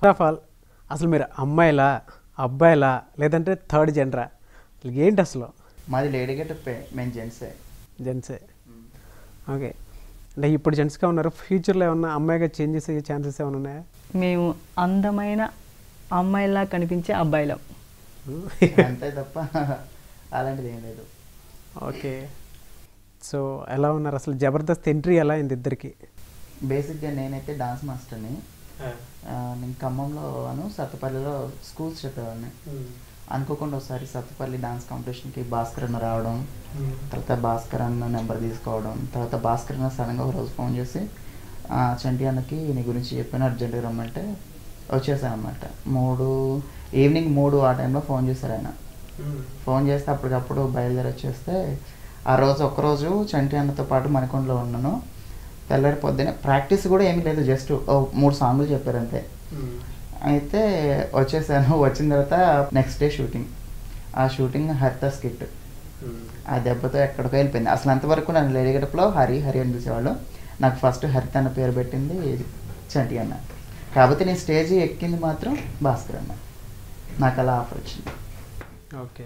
First of all అసలు మీరు అమ్మాయిలా అబ్బాయిలా లేదంటే థర్డ్ జెండరా ఏంటి అసలు? మాది లేడీ గెటప్, మేము జెంట్సే. ఓకే, అంటే ఇప్పుడు జెంట్స్గా ఉన్నారు, ఫ్యూచర్లో ఏమన్నా అమ్మాయిగా చేంజెస్ అయ్యే ఛాన్సెస్ ఏమైనా ఉన్నాయా? మేము అందమైన అమ్మాయిలా కనిపించే అబ్బాయిలం, అంతే తప్ప అలాంటిది ఏం లేదు. ఓకే, సో ఎలా ఉన్నారు అసలు? జబర్దస్త్ ఎంట్రీ ఎలా అయింది ఇద్దరికి? బేసిక్గా నేనైతే డాన్స్ మాస్టర్ని. నేను ఖమ్మంలో సత్తుపల్లిలో స్కూల్స్ చెప్పేవాడిని. అనుకోకుండా ఒకసారి సత్తుపల్లి డాన్స్ కాంపిటీషన్కి భాస్కర్ అన్న రావడం, తర్వాత భాస్కర్ అన్న నెంబర్ తీసుకోవడం, తర్వాత భాస్కర్ అన్న సడన్గా ఒక రోజు ఫోన్ చేసి చంటి అన్నకి నీ గురించి చెప్పాను, అర్జెంటుగా రమ్మంటే వచ్చేసాను అనమాట. ఈవినింగ్ 3 ఆ టైంలో ఫోన్ చేశారు ఆయన. ఫోన్ చేస్తే అప్పటికప్పుడు బయలుదేరి వచ్చేస్తే ఆ రోజు ఒక్కరోజు చంటి అన్నతో పాటు మణికొండలో ఉన్నాను. తెల్లారి పొద్దున్నే ప్రాక్టీస్ కూడా ఏమీ లేదు, జస్ట్ 3 సాంగులు చెప్పారు అంతే. అయితే వచ్చేసాను. వచ్చిన తర్వాత నెక్స్ట్ డే షూటింగ్. ఆ షూటింగ్ హరిత స్కిట్. ఆ దెబ్బతో ఎక్కడికో వెళ్ళిపోయింది. అసలు అంతవరకు నన్ను లేడీ గెటప్లో హరి అని పిలిచేవాళ్ళు. నాకు ఫస్ట్ హరిత అన్న పేరు పెట్టింది చంటి అన్న. కాకపోతే నేను స్టేజ్ ఎక్కింది మాత్రం భాస్కర్ అన్న. నాకు అలా ఆఫర్ వచ్చింది. ఓకే,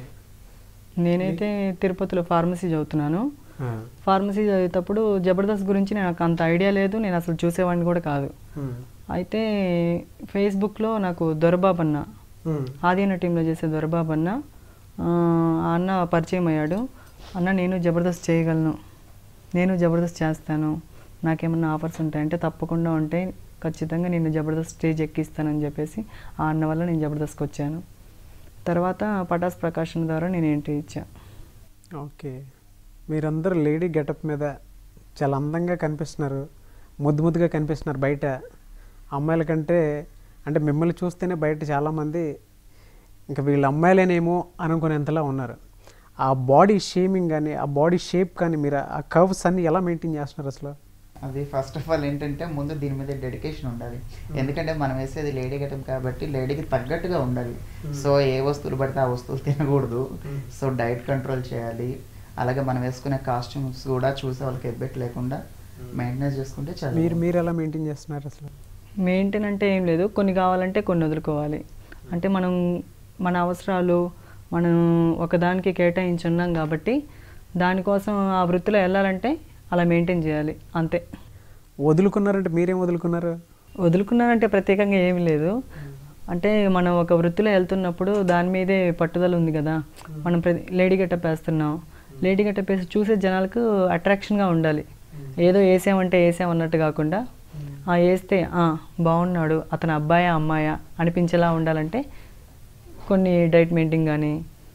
నేనైతే తిరుపతిలో ఫార్మసీ చదువుతున్నాను. ఫార్మసీ చదివేటప్పుడు జబర్దస్త్ గురించి నాకు అంత ఐడియా లేదు, నేను అసలు చూసేవాడిని కూడా కాదు. అయితే ఫేస్బుక్లో నాకు దొరబాబన్న, ఆదిన టీంలో చేసే దొరబాబన్న, ఆ అన్న పరిచయం అయ్యాడు. అన్న నేను జబర్దస్త్ చేయగలను, నేను జబర్దస్త్ చేస్తాను, నాకేమన్నా ఆఫర్స్ ఉంటాయంటే తప్పకుండా ఉంటే ఖచ్చితంగా నేను జబర్దస్త్ స్టేజ్ ఎక్కిస్తానని చెప్పేసి ఆ అన్న వల్ల నేను జబర్దస్త్కి వచ్చాను. తర్వాత పటాస్ ప్రకాశన్ ద్వారా నేను ఎంట్రీ ఇచ్చాను. ఓకే, మీరందరూ లేడీ గెటప్ మీద చాలా అందంగా కనిపిస్తున్నారు, ముద్దుగా కనిపిస్తున్నారు. బయట అమ్మాయిల కంటే అంటే మిమ్మల్ని చూస్తేనే బయట చాలామంది ఇంకా వీళ్ళు అమ్మాయిలేనేమో అనుకునేంతలా ఉన్నారు. ఆ బాడీ షేమింగ్ కానీ ఆ బాడీ షేప్ కానీ మీరు ఆ కర్వ్స్ అన్నీ ఎలా మెయింటైన్ చేస్తున్నారు అసలు? అది ఫస్ట్ ఆఫ్ ఆల్ ఏంటంటే ముందు దీని మీద డెడికేషన్ ఉండాలి. ఎందుకంటే మనం వేసేది లేడీ గెటప్ కాబట్టి లేడీకి తగ్గట్టుగా ఉండాలి. సో ఏ వస్తువులు పడితే ఆ వస్తువులు తినకూడదు. సో డైట్ కంట్రోల్ చేయాలి. అలాగే మనం వేసుకునే కాస్ట్యూమ్స్ కూడా చూసే వాళ్ళకి ఎబ్బెట్ లేకుండా మెయింటెనెన్స్ చేసుకుంటే చాలా. మీరు ఎలా మెయింటైన్ చేస్తున్నారు అసలు? మెయింటైన్ అంటే ఏం లేదు, కొన్ని కావాలంటే కొన్ని వదులుకోవాలి. అంటే మనం మన అవసరాలు మనం ఒకదానికి కేటాయించున్నాం కాబట్టి దానికోసం ఆ వృత్తిలో వెళ్ళాలంటే అలా మెయింటైన్ చేయాలి అంతే. వదులుకున్నారంటే మీరేం వదులుకున్నారు? వదులుకున్నారంటే ప్రత్యేకంగా ఏమి లేదు. అంటే మనం ఒక వృత్తిలో వెళ్తున్నప్పుడు దాని మీదే పట్టుదల ఉంది కదా. మనం లేడీ గెటప్ వేస్తున్నాం, లేడీ గెటప్ వేసి చూసే జనాలకు అట్రాక్షన్గా ఉండాలి. ఏదో వేసామంటే వేసామన్నట్టు కాకుండా వేస్తే బాగున్నాడు, అతను అబ్బాయా అమ్మాయా అనిపించేలా ఉండాలంటే కొన్ని డైట్ మెయింటైన్ కానీ,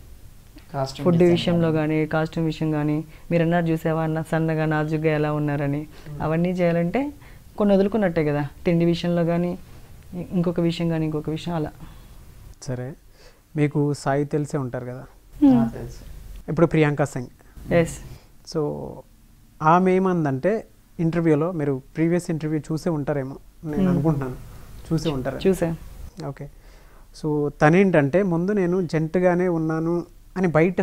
ఫుడ్ విషయంలో కానీ, కాస్ట్యూమ్ విషయం కానీ, మీరు అన్నారు చూసావా సన్నగా నాజుగ్గా ఎలా ఉన్నారని, అవన్నీ చేయాలంటే కొన్ని వదులుకున్నట్టే కదా. తిండి విషయంలో కానీ, ఇంకొక విషయం కానీ, ఇంకొక విషయం అలా. సరే, మీకు సాయి తెలిసే ఉంటారు కదా, తెలుసు. ఇప్పుడు ప్రియాంక సింగ్. ఎస్. సో ఆమె ఏమందంటే ఇంటర్వ్యూలో, మీరు ప్రీవియస్ ఇంటర్వ్యూ చూసే ఉంటారేమో నేను అనుకుంటున్నాను, చూసే ఉంటారు. చూసా. ఓకే, సో తనేంటంటే ముందు నేను జంటగానే ఉన్నాను అని బయట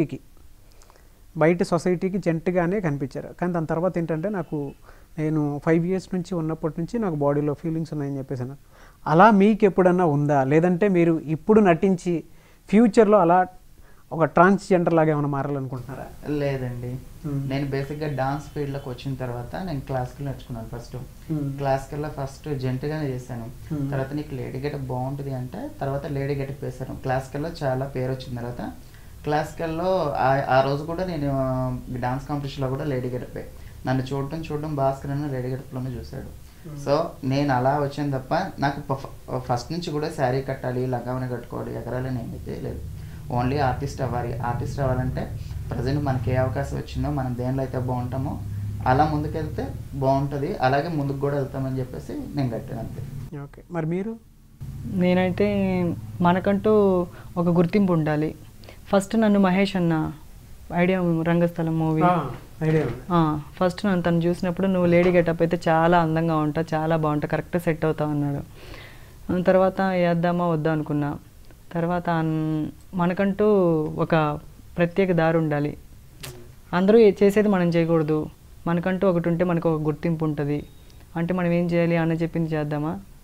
సొసైటీకి జంటగానే కనిపించారు. కానీ దాని తర్వాత ఏంటంటే నేను 5 years నుంచి ఉన్నప్పటి నుంచి నాకు బాడీలో ఫీలింగ్స్ ఉన్నాయని చెప్పేసాను. అలా మీకు ఎప్పుడన్నా ఉందా? లేదంటే మీరు ఇప్పుడు నటించి ఫ్యూచర్లో అలా ఒక ట్రాన్స్జెండర్ లాగా ఏమైనా మారాలనుకుంటున్నారా? లేదండి, నేను బేసిక్గా డాన్స్ ఫీల్డ్లోకి వచ్చిన తర్వాత నేను క్లాసికల్ నేర్చుకున్నాను. క్లాసికల్లో ఫస్ట్ జంటగానే చేశాను. తర్వాత నీకు లేడీ గెటప్ బాగుంటుంది అంటే తర్వాత లేడీ గెటప్ వేశాను. క్లాసికల్లో చాలా పేరు వచ్చిన తర్వాత క్లాసికల్లో ఆ రోజు కూడా నేను డాన్స్ కాంపిటీషన్లో కూడా లేడీ గెటపే. నన్ను చూడడం భాస్కర్ అన్న లేడీ గెటప్లోనే చూశాడు. సో నేను అలా వచ్చాను తప్ప నాకు ఫస్ట్ నుంచి కూడా శారీ కట్టాలి, లంగావని కట్టుకోవాలి, ఎగరాలని ఏమైతే లేదు. ఓన్లీ ఆర్టిస్ట్ అవ్వాలంటే ప్రజెంట్ మనకి ఏ అవకాశం వచ్చిందో మనం దేనిలో అయితే బాగుంటామో అలా ముందుకెళ్తే బాగుంటుంది, అలాగే ముందుకు కూడా వెళ్తామని చెప్పేసి నేను కట్టాను అంతే. ఓకే, మరి మీరు? నేనైతే మనకంటూ ఒక గుర్తింపు ఉండాలి. ఫస్ట్ నన్ను మహేష్ అన్న ఐడియా, రంగస్థలం మూవీ ఫస్ట్ నన్ను తను చూసినప్పుడు నువ్వు లేడీ గెటప్ అయితే చాలా అందంగా ఉంటావు, చాలా బాగుంటావు, కరెక్ట్ సెట్ అవుతావు అన్నాడు. తర్వాత వేద్దామా వద్దా అనుకున్నా. తర్వాత మనకంటూ ఒక ప్రత్యేక దారి ఉండాలి. అందరూ చేసేది మనం చేయకూడదు, మనకంటూ ఒకటి ఉంటే మనకు ఒక గుర్తింపు ఉంటుంది. అంటే మనం ఏం చేయాలి, అన్న చెప్పింది చేద్దామా,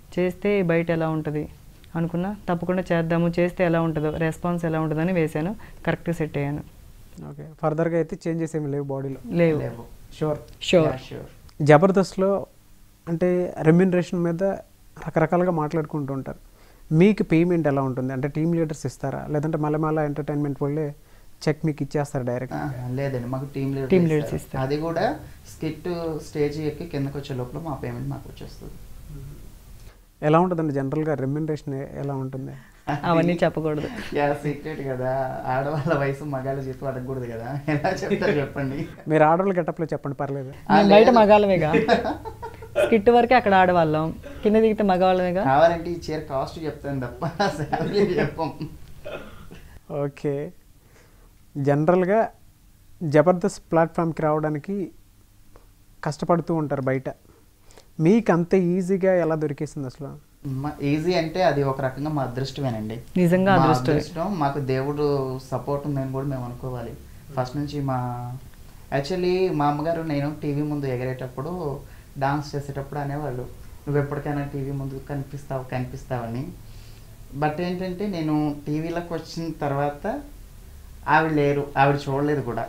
చేస్తే బయట ఎలా ఉంటుంది అనుకున్నా, తప్పకుండా చేద్దాము, చేస్తే ఎలా ఉంటుందో, రెస్పాన్స్ ఎలా ఉంటుందని వేశాను. కరెక్ట్గా సెట్ అయ్యాను. ఓకే, ఫర్దర్గా అయితే చేంజెస్ ఏమి లేవు బాడీలో? లేవు. షూర్. షూర్. జబర్దస్త్లో అంటే రెమ్యూనరేషన్ మీద రకరకాలుగా మాట్లాడుకుంటూ ఉంటారు. మీకు పేమెంట్ ఎలా ఉంటుంది? అంటే టీమ్ లీడర్స్ ఇస్తారా, లేదంటే మలమాల ఎంటర్టైన్మెంట్ వాళ్ళే చెక్ మీకు ఇచ్చేస్తారు డైరెక్ట్? లేదండి, మాకు టీమ్ లీడర్స్ ఇస్తారు. అది కూడా స్కిట్ స్టేజ్ ఎక్కి కిందకి వచ్చే లోపల మా పేమెంట్ మాకు వచ్చేస్తుంది. ఎలా ఉంటుందండి జనరల్గా రెమ్యూనరేషన్ ఎలా ఉంటుంది? అవన్నీ చెప్పకూడదు, సీక్రెట్ కదా. ఆడవాళ్ళ వయసు మగాళ్ళ జీతం అడగకూడదు కదా, ఎలా చెప్తారు చెప్పండి. మీరు ఆడవాళ్ళ గెటప్లో చెప్పండి, పర్లేదు. బయట మగాళ్ళమేగా, స్కిట్ వరకే అక్కడ ఆడవాళ్ళం, కింద దిగితే మగవాళ్ళమేగా. కావాలంటే ఈ చీర కాస్ట్ చెప్తాను తప్ప శాలరీ చెప్పం. ఓకే, జనరల్గా జబర్దస్త్ ప్లాట్ఫామ్కి రావడానికి కష్టపడుతూ ఉంటారు బయట. మీకు అంత ఈజీగా ఎలా దొరికేసింది అసలు? ఈజీ అంటే అది ఒక రకంగా మా అదృష్టమేనండి. నిజంగా అదృష్టం. మాకు దేవుడు సపోర్ట్ ఉందని కూడా మేము అనుకోవాలి. ఫస్ట్ నుంచి యాక్చువల్లీ మా అమ్మగారు నేను టీవీ ముందు ఎగరేటప్పుడు, డాన్స్ చేసేటప్పుడు అనేవాళ్ళు, నువ్వు ఎప్పటికైనా టీవీ ముందు కనిపిస్తావని. బట్ ఏంటంటే నేను టీవీలోకి వచ్చిన తర్వాత ఆవిడ లేరు, ఆవిడ చూడలేదు కూడా.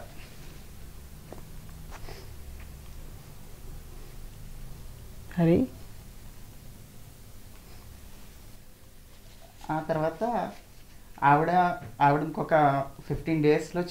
హరి ఆ తర్వాత ఆవిడ ఇంకొక 15 డేస్లో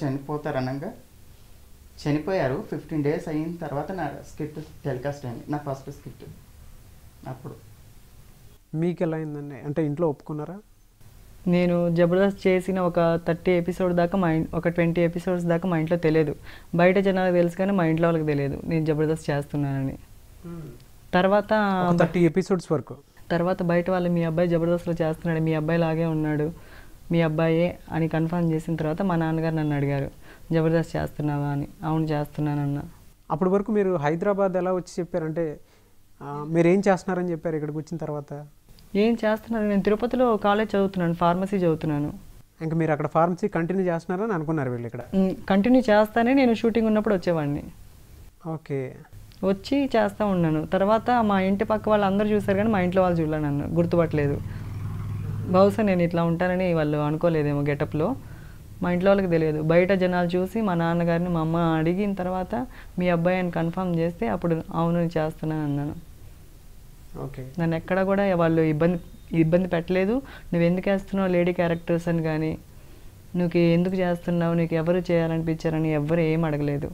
చనిపోయారు. 15 డేస్ అయిన తర్వాత నా స్కిట్ టెలికాస్ట్ అయింది, నా ఫస్ట్ స్కిట్. అప్పుడు మీకు ఎలా అయిందండి? అంటే ఇంట్లో ఒప్పుకున్నారా? నేను జబర్దస్త్ చేసిన ఒక 30 ఎపిసోడ్ దాకా ఒక 20 ఎపిసోడ్స్ దాకా మా ఇంట్లో తెలియదు. బయట జనాలకు తెలుసు కానీ మా ఇంట్లో వాళ్ళకి తెలియదు నేను జబర్దస్త్ చేస్తున్నానని. తర్వాత 30 ఎపిసోడ్స్ వరకు తర్వాత బయట వాళ్ళు మీ అబ్బాయి జబర్దస్త్లో చేస్తున్నాడు, మీ అబ్బాయి లాగే ఉన్నాడు, మీ అబ్బాయే అని కన్ఫర్మ్ చేసిన తర్వాత మా నాన్నగారు నన్ను అడిగారు, జబర్దస్త్ చేస్తున్నావా అని. అవును చేస్తున్నానన్నా. అప్పటి వరకు మీరు హైదరాబాద్ ఎలా వచ్చి చెప్పారంటే మీరు ఏం చేస్తున్నారని చెప్పారు ఇక్కడికి వచ్చిన తర్వాత? ఏం చేస్తున్నారు, నేను తిరుపతిలో కాలేజ్ చదువుతున్నాను, ఫార్మసీ చదువుతున్నాను. ఇంకా మీరు అక్కడ ఫార్మసీ కంటిన్యూ చేస్తున్నారని అనుకున్నారు వీళ్ళు ఇక్కడ? కంటిన్యూ చేస్తానే, నేను షూటింగ్ ఉన్నప్పుడు వచ్చేవాడిని. ఓకే, వచ్చి చేస్తూ ఉన్నాను. తర్వాత మా ఇంటి పక్క వాళ్ళు అందరూ చూసారు కానీ మా ఇంట్లో వాళ్ళు చూడలే, నన్ను గుర్తుపట్టలేదు. బహుశా నేను ఇట్లా ఉంటానని వాళ్ళు అనుకోలేదేమో గెటప్లో. మా ఇంట్లో వాళ్ళకి తెలియదు. బయట జనాలు చూసి మా నాన్నగారిని మా అమ్మ అడిగిన తర్వాత మీ అబ్బాయి అని కన్ఫర్మ్ చేస్తే అప్పుడు అవును చేస్తున్నాను అన్నాను. ఓకే, నన్ను ఎక్కడ కూడా వాళ్ళు ఇబ్బంది పెట్టలేదు. నువ్వు ఎందుకు వేస్తున్నావు లేడీ క్యారెక్టర్స్ అని కానీ, నువ్వు ఎందుకు చేస్తున్నావు, నీకు ఎవరు చేయాలనిపించారని ఎవరు ఏం అడగలేదు.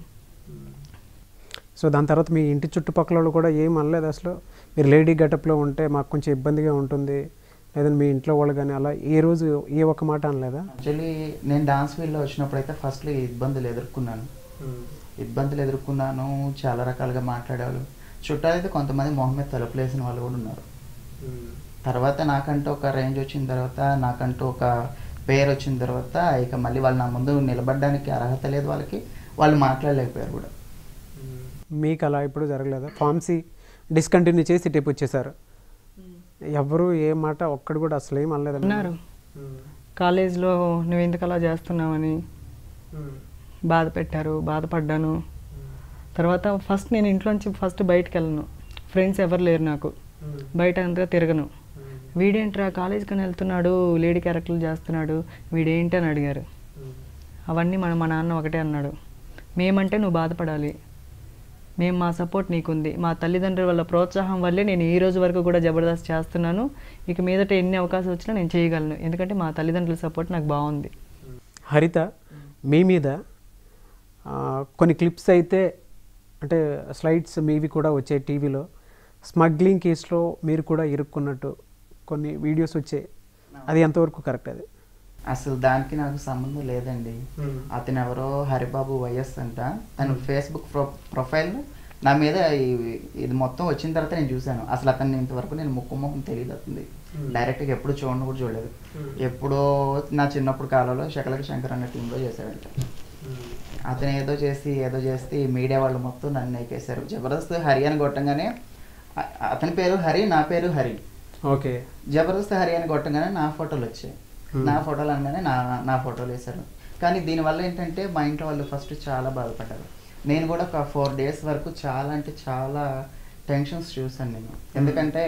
సో దాని తర్వాత మీ ఇంటి చుట్టుపక్కల వాళ్ళు కూడా ఏం అనలేదు అసలు? మీరు లేడీ గెటప్లో ఉంటే మాకు కొంచెం ఇబ్బందిగా ఉంటుంది లేదంటే మీ ఇంట్లో వాళ్ళు కానీ అలా ఏ రోజు ఏ ఒక్క మాట అనలేదా? యాక్చువల్లీ నేను డాన్స్ ఫీల్డ్లో వచ్చినప్పుడు అయితే ఫస్ట్లో ఇబ్బందులు ఎదుర్కొన్నాను. చాలా రకాలుగా మాట్లాడేవాళ్ళు. చుట్టాలు అయితే కొంతమంది మొహం మీద తలుపులు వేసిన వాళ్ళు కూడా ఉన్నారు. తర్వాత నాకంటూ ఒక రేంజ్ వచ్చిన తర్వాత, నాకంటూ ఒక పేరు వచ్చిన తర్వాత ఇక మళ్ళీ వాళ్ళు నా ముందు నిలబడడానికి అర్హత లేదు వాళ్ళకి, వాళ్ళు మాట్లాడలేకపోయారు కూడా. మీకు అలా ఇప్పుడు జరగలేదా? ఫార్మసీ డిస్కంటిన్యూ చేసి టైప్ వచ్చేసారు, ఎవరు ఏ మాట ఒక్కడు కూడా అసలు ఏం అనలేదు అన్నారు. కాలేజ్లో నువ్వు ఎందుకు అలా చేస్తున్నావని బాధ పెట్టారు, బాధపడ్డాను. తర్వాత ఫస్ట్ నేను ఇంట్లోంచి బయటకు వెళ్ళను, ఫ్రెండ్స్ ఎవరు లేరు నాకు, బయట అంతగా తిరగను. వీడేంట్రా కాలేజ్కి వెళ్తున్నాడు, లేడీ క్యారెక్టర్లు చేస్తున్నాడు, వీడేంటి అని అడిగారు. అవన్నీ మా నాన్న ఒకటే అన్నాడు, మేమంటే నువ్వు బాధపడాలి, మేము మా సపోర్ట్ నీకుంది, మా తల్లిదండ్రుల వల్ల ప్రోత్సాహం వల్లే నేను ఈ రోజు వరకు కూడా జబర్దస్త్ చేస్తున్నాను, ఇక మీదట ఎన్ని అవకాశాలు వచ్చినా నేను చేయగలను, ఎందుకంటే మా తల్లిదండ్రుల సపోర్ట్ నాకు బాగుంది. హరిత, మీ మీద కొన్ని క్లిప్స్ అయితే అంటే స్లైడ్స్ మీవి కూడా వచ్చాయి టీవీలో, స్మగ్లింగ్ కేసులో మీరు కూడా ఇరుక్కున్నట్టు కొన్ని వీడియోస్ వచ్చాయి, అది ఎంతవరకు కరెక్ట్? అది అసలు దానికి నాకు సంబంధం లేదండి. అతను ఎవరో హరిబాబు వైఎస్ అంట, తను ఫేస్బుక్ ప్రొఫైల్ నా మీద ఇది మొత్తం వచ్చిన తర్వాత నేను చూశాను. అసలు అతన్ని ఇంతవరకు నేను ముఖం తెలియదు, అతనిది డైరెక్ట్గా ఎప్పుడు చూడను కూడా చూడలేదు. ఎప్పుడో నా చిన్నప్పుడు కాలంలో శకలక శంకర్ అన్న టీంలో చేశాడంట. అతను ఏదో చేస్తే మీడియా వాళ్ళు మొత్తం నన్ను ఎక్కేశారు. జబర్దస్త్ హరి అని కొట్టంగానే, అతని పేరు హరి, నా పేరు హరి, ఓకే, జబర్దస్త్ హరి అని కొట్టంగానే నా ఫోటోలు వచ్చాయి. నా ఫోటోలు అనగానే నా ఫోటోలు వేశారు. కానీ దీనివల్ల ఏంటంటే మా ఇంట్లో వాళ్ళు ఫస్ట్ చాలా బాధపడ్డారు. నేను కూడా ఒక 4 days వరకు చాలా అంటే చాలా టెన్షన్స్ చూసాను నేను. ఎందుకంటే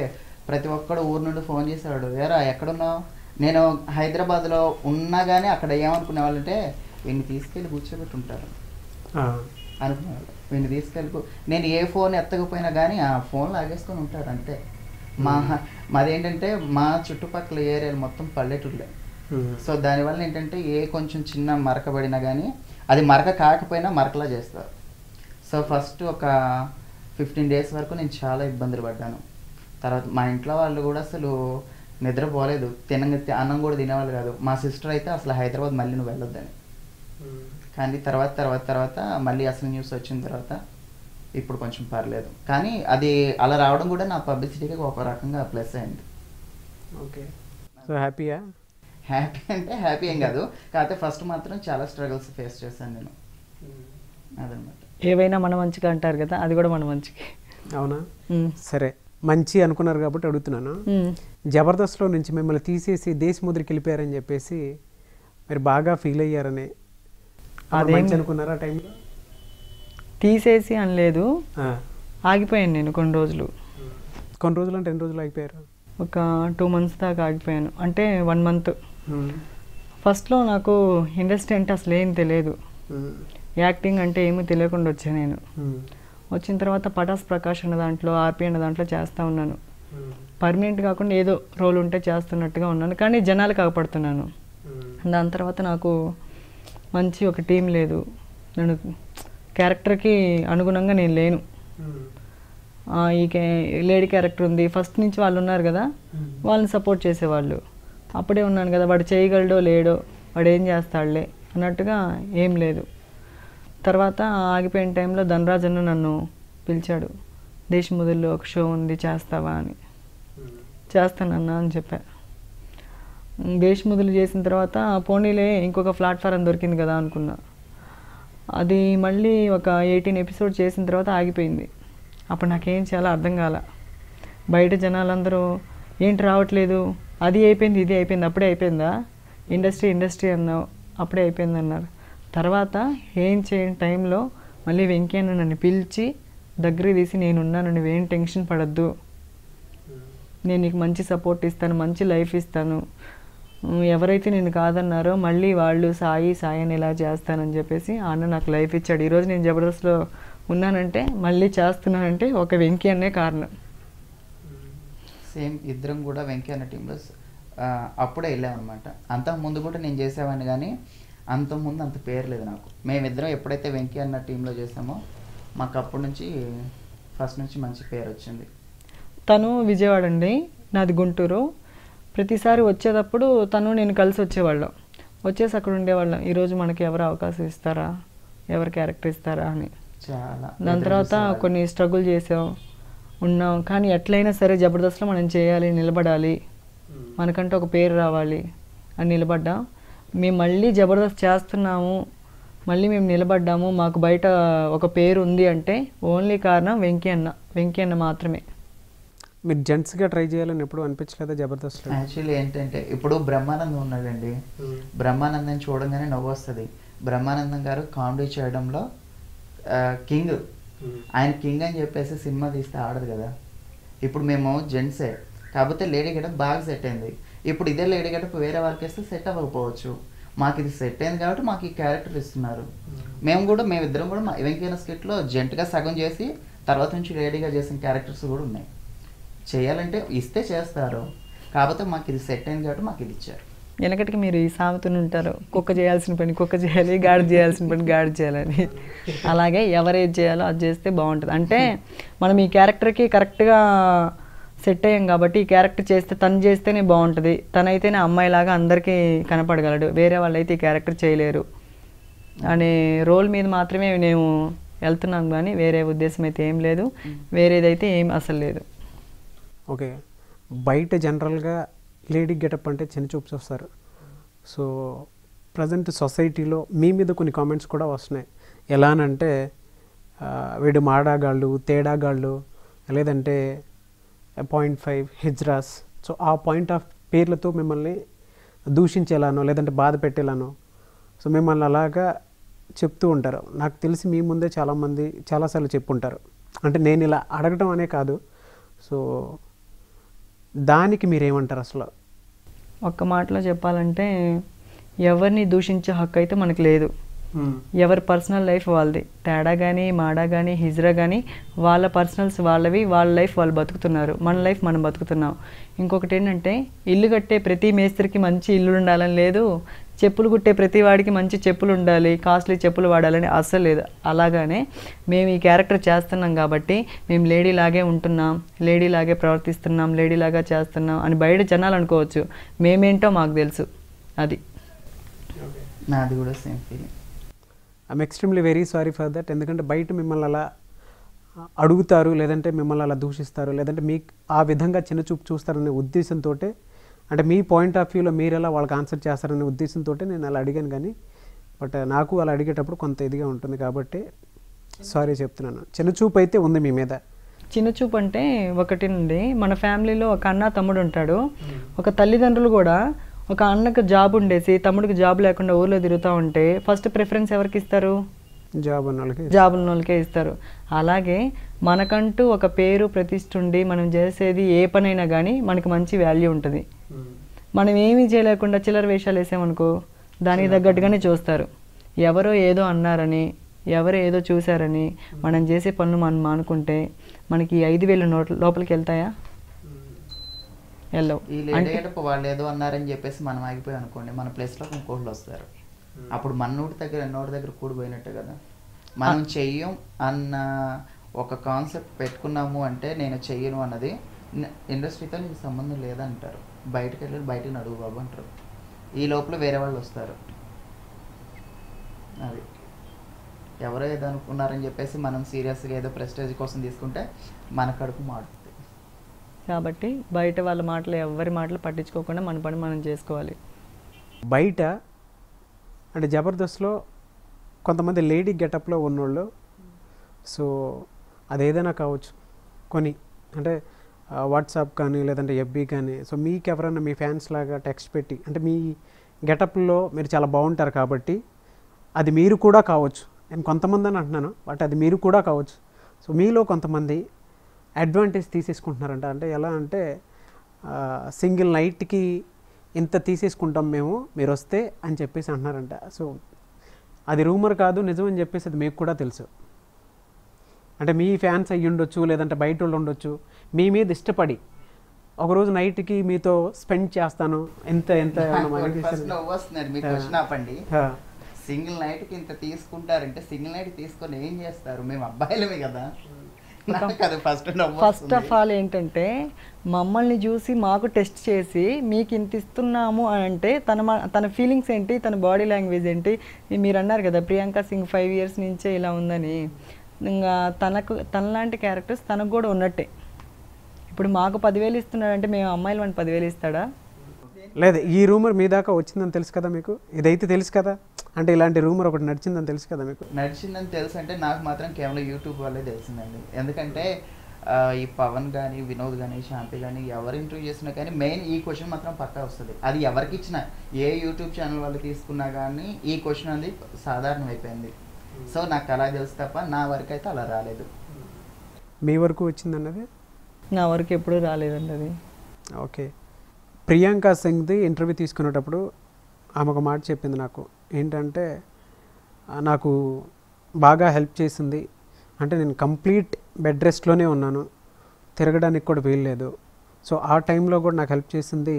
ప్రతి ఒక్కడు ఊరు నుండి ఫోన్ చేసేవాడు, వేరా ఎక్కడున్నావు, నేను హైదరాబాద్లో ఉన్నా కానీ అక్కడ ఏమనుకునే వాళ్ళంటే వీడిని తీసుకెళ్ళి కూర్చోబెట్టుంటారు అనుకునేవాళ్ళు. వీడిని తీసుకెళ్ళి నేను ఏ ఫోన్ ఎత్తకపోయినా కానీ ఆ ఫోన్ లాగేసుకొని ఉంటాడు అంతే. మాదేంటంటే మా చుట్టుపక్కల ఏరియాలు మొత్తం పల్లెటూళ్ళే. సో దానివల్ల ఏంటంటే ఏ కొంచెం చిన్న మరక పడినా కానీ అది మరక కాకపోయినా మరకలా చేస్తారు. సో ఫస్ట్ ఒక 15 days వరకు నేను చాలా ఇబ్బందులు పడ్డాను. తర్వాత మా ఇంట్లో వాళ్ళు కూడా అసలు నిద్రపోలేదు, అన్నం కూడా తినేవాళ్ళు కాదు. మా సిస్టర్ అయితే అసలు హైదరాబాద్ మళ్ళీ నువ్వు వెళ్ళొద్దని. కానీ తర్వాత మళ్ళీ అసలు న్యూస్ వచ్చిన తర్వాత ఇప్పుడు కొంచెం పర్లేదు. కానీ అది అలా రావడం కూడా నా పబ్లిసిటీకి ఒక రకంగా ప్లస్ అయింది. ఓకే, సో హ్యాపీయా? హ్యాపీ అంటే హ్యాపీ ఏం కాదు, కాకపోతే ఫస్ట్ మాత్రం చాలా స్ట్రగుల్స్ ఫేస్ చేశాను నేను. అదనమాట. ఏవైనా మన మంచిగా అంటారు కదా, అది కూడా మన మంచికి. అవునా? సరే, మంచి అనుకున్నారు కాబట్టి అడుగుతున్నాను. జబర్దస్త్లో నుంచి మిమ్మల్ని తీసేసి దేశముద్రకి వెళ్ళిపోయారని చెప్పేసి మీరు బాగా ఫీల్ అయ్యారని మంచి అనుకున్నారా ఆ టైంలో? తీసేసి అనలేదు, ఆగిపోయాను నేను కొన్ని రోజులు. కొన్ని రోజులు అంటే ఎన్ని రోజులు ఆగిపోయారు? ఒక 2 months దాకా ఆగిపోయాను, అంటే 1 month. ఫస్ట్లో నాకు ఇండస్ట్రీ అంటే అసలు ఏం తెలియదు, యాక్టింగ్ అంటే ఏమీ తెలియకుండా వచ్చాను నేను. వచ్చిన తర్వాత పటాస్ ప్రకాష్ అన్న దాంట్లో, ఆర్పి అన్న దాంట్లో చేస్తూ ఉన్నాను. పర్మనెంట్ కాకుండా ఏదో రోల్ ఉంటే చేస్తున్నట్టుగా ఉన్నాను, కానీ జనాలు కాపాడుతున్నాను. దాని తర్వాత నాకు మంచి ఒక టీం లేదు, నేను క్యారెక్టర్కి అనుగుణంగా నేను లేను. ఈ లేడీ క్యారెక్టర్ ఉంది, ఫస్ట్ నుంచి వాళ్ళు ఉన్నారు కదా, వాళ్ళని సపోర్ట్ చేసేవాళ్ళు. అప్పుడే ఉన్నాను కదా, వాడు చేయగలడో లేడో, వాడు ఏం చేస్తాడులే అన్నట్టుగా ఏం లేదు. తర్వాత ఆగిపోయిన టైంలో ధనరాజ్ అన్న నన్ను పిలిచాడు, దేశముద్రలో ఒక షో ఉంది చేస్తావా అని. చేస్తానన్నా అని చెప్పా. దేశముద్రలు చేసిన తర్వాత పోనీలే ఇంకొక ప్లాట్ఫారం దొరికింది కదా అనుకున్నా. అది మళ్ళీ ఒక 18 episodes చేసిన తర్వాత ఆగిపోయింది. అప్పుడు నాకేం చేయాలో అర్థం కాల. బయట జనాలందరూ ఏంటి రావట్లేదు, అది అయిపోయింది ఇది అయిపోయింది, అప్పుడే అయిపోయిందా, ఇండస్ట్రీ అన్నావు అప్పుడే అయిపోయింది అన్నారు. తర్వాత ఏం చేయని టైంలో మళ్ళీ వెంకయ్య నన్ను పిలిచి దగ్గర తీసి, నేనున్నాను, నువ్వేం టెన్షన్ పడద్దు, నేను నీకు మంచి సపోర్ట్ ఇస్తాను, మంచి లైఫ్ ఇస్తాను, ఎవరైతే నేను కాదన్నారో మళ్ళీ వాళ్ళు సాయి అని ఇలా చేస్తానని చెప్పేసి అన్న నాకు లైఫ్ ఇచ్చాడు. ఈరోజు నేను జబర్దస్త్లో ఉన్నానంటే, మళ్ళీ చేస్తున్నానంటే ఒక వెంకయ్యనే కారణం. సేమ్ ఇద్దరం కూడా వెంకయ్య అన్న టీంలో అప్పుడే వెళ్ళామన్నమాట. అంతకుముందు కూడా నేను చేసేవాడిని, కానీ అంతకుముందు అంత పేరు లేదు నాకు. మేమిద్దరం ఎప్పుడైతే వెంకయ్య అన్న టీంలో చేసామో మాకు అప్పటి నుంచి ఫస్ట్ నుంచి మంచి పేరు వచ్చింది. తను విజయవాడ అండి, నాది గుంటూరు. ప్రతిసారి వచ్చేటప్పుడు తను నేను కలిసి వచ్చేవాళ్ళం, వచ్చేసి అక్కడ ఉండేవాళ్ళం. ఈరోజు మనకి ఎవరు అవకాశం ఇస్తారా, ఎవరు క్యారెక్టర్ ఇస్తారా అని. చాలా దాని తర్వాత కొన్ని స్ట్రగుల్ చేసాం, ఉన్నాం. కానీ ఎట్లయినా సరే జబర్దస్త్లో మనం చేయాలి, నిలబడాలి, మనకంటే ఒక పేరు రావాలి అని నిలబడ్డాం. మేము మళ్ళీ జబర్దస్త్ చేస్తున్నాము, మళ్ళీ మేము నిలబడ్డాము, మాకు బయట ఒక పేరు ఉంది అంటే ఓన్లీ కారణం వెంకయ్య మాత్రమే. మీరు జెంట్స్గా ట్రై చేయాలని ఎప్పుడు అనిపించలేదా జబర్దస్త్లో? యాక్చువల్లీ ఏంటంటే ఇప్పుడు బ్రహ్మానందం ఉన్నాడండి, బ్రహ్మానందం చూడంగానే నవ్వు వస్తుంది. బ్రహ్మానందం గారు కామెడీ చేయడంలో కింగ్, ఆయన కింగ్ అని చెప్పేసి సినిమా తీస్తే ఆడదు కదా. ఇప్పుడు మేము జెంట్సే, కాకపోతే లేడీ గెటప్ బాగా సెట్ అయింది. ఇప్పుడు ఇదే లేడీ గెటప్ వేరే వాళ్ళకి వేస్తే సెట్ అవ్వకపోవచ్చు, మాకు ఇది సెట్ అయింది కాబట్టి మాకు ఈ క్యారెక్టర్ ఇస్తున్నారు. మేమిద్దరం కూడా మా వెంకయ్య స్కిట్లో జెంట్గా సగం చేసి తర్వాత నుంచి లేడీగా చేసిన క్యారెక్టర్స్ కూడా ఉన్నాయి. చేయాలంటే ఇస్తే చేస్తారు, కాకపోతే మాకు ఇది సెట్ అయింది కాబట్టి మాకు ఇది ఇచ్చారు. వెనకటికి మీరు ఈ సామెతను ఉంటారు, కుక్క చేయాల్సిన పని కుక్క చేయాలి, గాడి చేయాల్సిన పని గాడి చేయాలని. అలాగే ఎవరేది చేయాలో అది చేస్తే బాగుంటుంది. అంటే మనం ఈ క్యారెక్టర్కి కరెక్ట్గా సెట్ అయ్యాం కాబట్టి ఈ క్యారెక్టర్ చేస్తే తను చేస్తేనే బాగుంటుంది, తనైతేనే అమ్మాయిలాగా అందరికీ కనపడగలడు, వేరే వాళ్ళు అయితే ఈ క్యారెక్టర్ చేయలేరు అనే రోల్ మీద మాత్రమే మేము వెళ్తున్నాం, కానీ వేరే ఉద్దేశం అయితే ఏం లేదు, వేరేదైతే ఏం అసలు లేదు. ఓకే, బయట జనరల్గా లేడీ గెటప్ అంటే చిన్న చూపు చూస్తారు. సో ప్రజెంట్ సొసైటీలో మీ మీద కొన్ని కామెంట్స్ కూడా వస్తున్నాయి. ఎలానంటే వీడు మాడాగాళ్ళు, తేడాగాళ్ళు, లేదంటే 0.5 హిజ్రాస్. సో ఆ పాయింట్ ఆఫ్ పేర్లతో మిమ్మల్ని దూషించేలానో లేదంటే బాధ పెట్టేలానో సో మిమ్మల్ని అలాగా చెప్తూ ఉంటారు. నాకు తెలిసి మీ ముందే చాలామంది చాలాసార్లు చెప్పుంటారు. అంటే నేను ఇలా అడగటం అనే కాదు, సో దానికి మీరేమంటారు అసలు? ఒక్క మాటలో చెప్పాలంటే ఎవరిని దూషించే హక్కు అయితే మనకు లేదు. ఎవరి పర్సనల్ లైఫ్ వాళ్ళది. తేడా కానీ మాడా కానీ హిజ్రా కానీ వాళ్ళ పర్సనల్స్ వాళ్ళవి, వాళ్ళ లైఫ్ వాళ్ళు బతుకుతున్నారు, మన లైఫ్ మనం బతుకుతున్నాం. ఇంకొకటి ఏంటంటే ఇల్లు కట్టే ప్రతి మేస్త్రికి మంచి ఇల్లు ఉండాలని లేదు, చెప్పులు కుట్టే ప్రతి వాడికి మంచి చెప్పులు ఉండాలి, కాస్ట్లీ చెప్పులు వాడాలని అస్సలు లేదు. అలాగానే మేము ఈ క్యారెక్టర్ చేస్తున్నాం కాబట్టి మేము లేడీలాగే ఉంటున్నాం, లేడీలాగే ప్రవర్తిస్తున్నాం, లేడీలాగా చేస్తున్నాం అని బయట జనాలు అనుకోవచ్చు. మేమేంటో మాకు తెలుసు. అది నాది కూడా same feeling. I'm extremely very sorry for that. ఎందుకంటే బయట మిమ్మల్ని అలా అడుగుతారు, లేదంటే మిమ్మల్ని అలా దూషిస్తారు, లేదంటే మీకు ఆ విధంగా చిన్న చూపు చూస్తారనే ఉద్దేశంతో, అంటే మీ పాయింట్ ఆఫ్ వ్యూలో మీరు ఎలా వాళ్ళకి ఆన్సర్ చేస్తారనే ఉద్దేశంతో నేను అలా అడిగాను. కానీ బట్ నాకు అలా అడిగేటప్పుడు కొంత ఇదిగా ఉంటుంది కాబట్టి సారీ చెప్తున్నాను. చిన్న చూపు అయితే ఉంది మీ మీద. చిన్న చూపు అంటే ఒకటి నుండి మన ఫ్యామిలీలో ఒక అన్న తమ్ముడు ఉంటాడు. ఒక తల్లిదండ్రులు కూడా ఒక అన్నకు జాబ్ ఉండేసి తమ్ముడికి జాబ్ లేకుండా ఊర్లో తిరుగుతూ ఉంటే ఫస్ట్ ప్రిఫరెన్స్ ఎవరికి ఇస్తారు? జాబ్ ఉన్న వాళ్ళకే ఇస్తారు. అలాగే మనకంటూ ఒక పేరు ప్రతిష్ఠ ఉండి మనం చేసేది ఏ పనైనా కానీ మనకి మంచి వాల్యూ ఉంటుంది. మనం ఏమీ చేయలేకుండా చిల్లర వేషాలు వేసామనుకో దానికి తగ్గట్టుగానే చూస్తారు. ఎవరో ఏదో అన్నారని, ఎవరో ఏదో చూశారని మనం చేసే పనులు మనం మానుకుంటే మనకి 5,000 లోపలికి వెళ్తాయా? వెళ్ళవు. ఈ లేడీగటప్ వాళ్ళు ఏదో అన్నారని చెప్పేసి మనం ఆగిపోయి అనుకోండి, మన ప్లేస్లో ఇంకోళ్ళు వస్తారు. అప్పుడు మన నోటి దగ్గర కూడిపోయినట్టు కదా. మనం చెయ్యం అన్న ఒక కాన్సెప్ట్ పెట్టుకున్నాము అంటే నేను చెయ్యను అన్నది ఇండస్ట్రీతో నీకు సంబంధం లేదంటారు. బయటకు వెళ్ళి బయటకు నడువు బాబు అంటారు. ఈ లోపల వేరే వాళ్ళు వస్తారు. అది ఎవరో ఏదో అనుకున్నారని చెప్పేసి మనం సీరియస్గా ఏదో ప్రెస్టేజ్ కోసం తీసుకుంటే మన కడుపు మాడుతుంది. కాబట్టి బయట వాళ్ళ మాటలు ఎవరి మాటలు పట్టించుకోకుండా మన పని మనం చేసుకోవాలి. బయట అంటే జబర్దస్త్లో కొంతమంది లేడీ గెటప్లో ఉన్నోళ్ళు, సో అదేదైనా కావచ్చు, కొన్ని అంటే వాట్సాప్ కానీ లేదంటే ఎఫ్బీ కానీ, సో మీకు ఎవరైనా మీ ఫ్యాన్స్ లాగా టెక్స్ట్ పెట్టి, అంటే మీ గెటప్లో మీరు చాలా బాగుంటారు కాబట్టి అది మీరు కూడా కావచ్చు, నేను కొంతమంది అని అంటున్నాను, బట్ అది మీరు కూడా కావచ్చు. సో మీలో కొంతమంది అడ్వాంటేజ్ తీసేసుకుంటున్నారంట. అంటే ఎలా అంటే సింగిల్ నైట్కి ఇంత తీసేసుకుంటాం మేము, మీరు వస్తే అని చెప్పేసి అంటున్నారంట. సో అది రూమర్ కాదు, నిజం అని చెప్పేసి అది మీకు కూడా తెలుసు. అంటే మీ ఫ్యాన్స్ అయ్యి ఉండొచ్చు, లేదంటే బయట వాళ్ళు ఉండొచ్చు, మీ మీద ఇష్టపడి ఒకరోజు నైట్కి మీతో స్పెండ్ చేస్తాను ఎంత సింగిల్ నైట్కి ఇంత తీసుకుంటారంటే సింగిల్ నైట్ తీసుకొని ఏం చేస్తారు? మేము అబ్బాయిలమే కదా. ఫస్ట్ ఆఫ్ ఆల్ ఏంటంటే మమ్మల్ని చూసి మాకు టెస్ట్ చేసి మీకు ఇంత ఇస్తున్నాము అని అంటే తన ఫీలింగ్స్ ఏంటి, తన బాడీ లాంగ్వేజ్ ఏంటి. మీరు అన్నారు కదా ప్రియాంక సింగ్ 5 years నుంచే ఇలా ఉందని. ఇంకా తనలాంటి క్యారెక్టర్స్ తనకు కూడా ఉన్నట్టే. ఇప్పుడు మాకు 10,000 ఇస్తున్నాడంటే మేము అమ్మాయిలు వాడిని 10,000 ఇస్తాడా? లేదు. ఈ రూమర్ మీ దాకా వచ్చిందని తెలుసు కదా మీకు, ఇదైతే తెలుసు కదా, అంటే ఇలాంటి రూమర్ ఒకటి నడిచిందని తెలుసు కదా మీకు. నడిచిందని తెలుసు అంటే నాకు మాత్రం కేవలం యూట్యూబ్ వల్లే తెలిసిందండి. ఎందుకంటే ఈ పవన్ కానీ వినోద్ కానీ శాంతి కానీ ఎవరు ఇంటర్వ్యూ చేసినా కానీ మెయిన్ ఈ క్వశ్చన్ మాత్రం పక్కా వస్తుంది. అది ఎవరికి ఇచ్చినా, ఏ యూట్యూబ్ ఛానల్ వాళ్ళు తీసుకున్నా కానీ ఈ క్వశ్చన్ అనేది సాధారణం అయిపోయింది. సో నాకు అలా తెలుసు తప్ప నా వరకు అయితే అలా రాలేదు. మీ వరకు వచ్చిందన్నది? నా వరకు ఎప్పుడూ రాలేదండి అది. ఓకే. ప్రియాంక సింగ్ది ఇంటర్వ్యూ తీసుకునేటప్పుడు ఆమె ఒక మాట చెప్పింది నాకు, ఏంటంటే నాకు బాగా హెల్ప్ చేసింది. అంటే నేను కంప్లీట్ బెడ్ రెస్ట్లోనే ఉన్నాను, తిరగడానికి కూడా వీల్లేదు. సో ఆ టైంలో కూడా నాకు హెల్ప్ చేసింది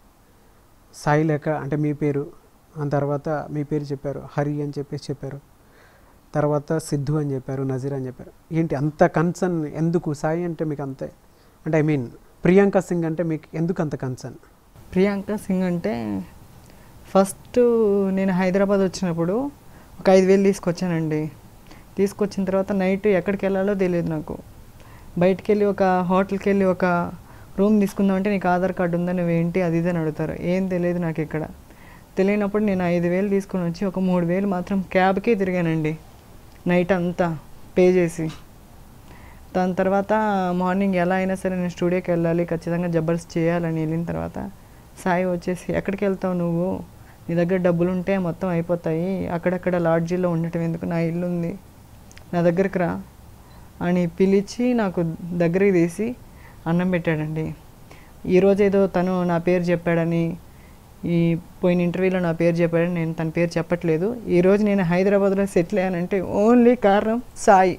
సాయి లేక, అంటే మీ పేరు, ఆ తర్వాత మీ పేరు చెప్పారు, హరి అని చెప్పేసి చెప్పారు, తర్వాత సిద్ధు అని చెప్పారు, నజీర్ అని చెప్పారు. ఏంటి అంత కన్సర్న్ ఎందుకు? సాయి అంటే మీకు అంతే, అంటే ఐ మీన్ ప్రియాంక సింగ్ అంటే మీకు ఎందుకు అంత కన్సర్న్? ప్రియాంక సింగ్ అంటే ఫస్ట్ నేను హైదరాబాద్ వచ్చినప్పుడు ఒక 5,000 తీసుకొచ్చానండి. తీసుకొచ్చిన తర్వాత నైట్ ఎక్కడికి వెళ్ళాలో తెలియదు నాకు. బయటికి వెళ్ళి ఒక హోటల్కి వెళ్ళి ఒక రూమ్ తీసుకుందామంటే నీకు ఆధార్ కార్డు ఉందా, నువ్వేంటి అది ఇది అని అడుగుతారు. ఏం తెలియదు నాకు ఇక్కడ. తెలియనప్పుడు నేను 5,000 తీసుకుని వచ్చి ఒక 3,000 మాత్రం క్యాబ్కే తిరిగానండి నైట్ అంతా పే చేసి. దాని తర్వాత మార్నింగ్ ఎలా అయినా సరే నేను స్టూడియోకి వెళ్ళాలి, ఖచ్చితంగా జబర్స్ చేయాలని వెళ్ళిన తర్వాత సాయి వచ్చేసి ఎక్కడికి వెళ్తావు నువ్వు, నీ దగ్గర డబ్బులు ఉంటే మొత్తం అయిపోతాయి, అక్కడక్కడ లాడ్జీలో ఉండటం ఎందుకు, నా ఇల్లు ఉంది, నా దగ్గరికి రా అని పిలిచి నాకు దగ్గరికి తీసి అన్నం పెట్టాడండి. ఈరోజు ఏదో తను నా పేరు చెప్పాడని, ఈ పోయిన ఇంటర్వ్యూలో నా పేరు చెప్పాడని నేను తన పేరు చెప్పట్లేదు. ఈరోజు నేను హైదరాబాద్లో సెటిల్ అయ్యానంటే ఓన్లీ కారణం సాయి.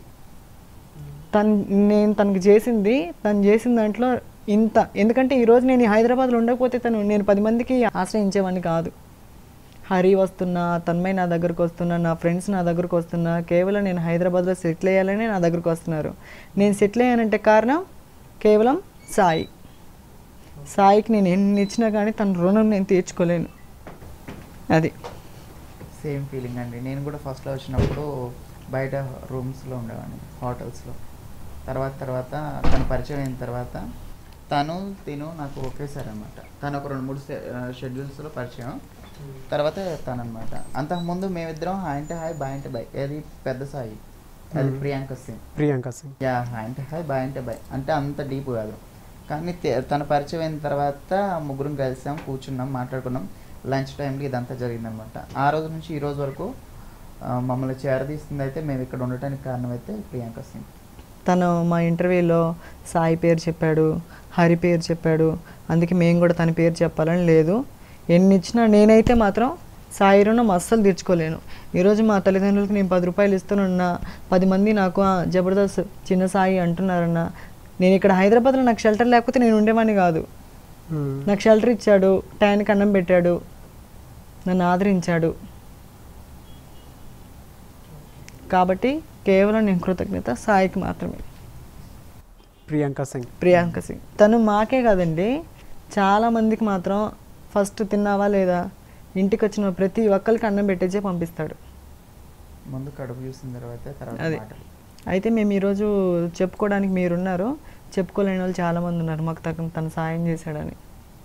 నేను తనకు తను చేసిన దాంట్లో ఇంత. ఎందుకంటే ఈరోజు నేను హైదరాబాద్లో ఉండకపోతే నేను 10 మందికి ఆశ్రయించేవాడిని కాదు. హరి వస్తున్నా, తన్మయ్ నా దగ్గరకు వస్తున్నా, నా ఫ్రెండ్స్ నా దగ్గరకు వస్తున్నా, కేవలం నేను హైదరాబాద్లో సెటిల్ అయ్యాలనే నా దగ్గరకు వస్తున్నారు. నేను సెటిల్ అయ్యానంటే కారణం కేవలం సాయి. సాయికి నేను ఎన్ని ఇచ్చినా కానీ తన రుణం నేను తీర్చుకోలేను. అది సేమ్ ఫీలింగ్ అండి. నేను కూడా ఫస్ట్లో వచ్చినప్పుడు బయట రూమ్స్లో ఉండేవాడిని, హోటల్స్లో. తర్వాత తను పరిచయం అయిన తర్వాత తిను నాకు ఒకేసారి అనమాట. తను ఒక 2-3 షెడ్యూల్స్లో పరిచయం. తర్వాత తను అనమాట. అంతకుముందు మేమిద్దరం హాయ్ అంటే హాయ్, బాయ్ అంటే బాయ్. ఏది పెద్ద సాయి, అది ప్రియాంక సింగ్. యా, హాయ్ అంటే హాయ్, బాయ్ అంటే బాయ్. అంటే అంత డీప్ కాదు. కానీ తన పరిచయం అయిన తర్వాత ముగ్గురం కలిసాం, కూర్చున్నాం, మాట్లాడుకున్నాం. లంచ్ టైంలో ఇదంతా జరిగిందనమాట. ఆ రోజు నుంచి ఈ రోజు వరకు మమ్మల్ని చేరదీస్తుంది అయితే మేము ఇక్కడ ఉండటానికి కారణం అయితే ప్రియాంక సింగ్. తను మా ఇంటర్వ్యూలో సాయి పేరు చెప్పాడు, హరి పేరు చెప్పాడు. అందుకే మేము కూడా తన పేరు చెప్పాలని లేదు. ఎన్ని ఇచ్చినా నేనైతే మాత్రం సాయి రుణం అస్సలు తీర్చుకోలేను. ఈరోజు మా తల్లిదండ్రులకు నేను 10 రూపాయలు ఇస్తున్నా, 10 మంది నాకు జబర్దస్త్ చిన్న సాయి అంటున్నారన్నా, నేను ఇక్కడ హైదరాబాద్లో నాకు షెల్టర్ లేకపోతే నేను ఉండేవాడిని కాదు. నాకు షెల్టర్ ఇచ్చాడు, టైంకి అన్నం పెట్టాడు, నన్ను ఆదరించాడు. కాబట్టి కేవలం నేను కృతజ్ఞత సాయికి మాత్రమే. ప్రియాంక సింగ్ తను మాకే కాదండి, చాలామందికి మాత్రం ఫస్ట్ తిన్నావా లేదా, ఇంటికి వచ్చిన ప్రతి ఒక్కరికి అన్నం పెట్టేసే పంపిస్తాడు. ముందు కడుపు చూసిన తర్వాత అది. అయితే మేము ఈరోజు చెప్పుకోవడానికి మీరున్నారు, చెప్పుకోలేని వాళ్ళు చాలామంది ఉన్నారు. మాకు తను సాయం చేశాడని.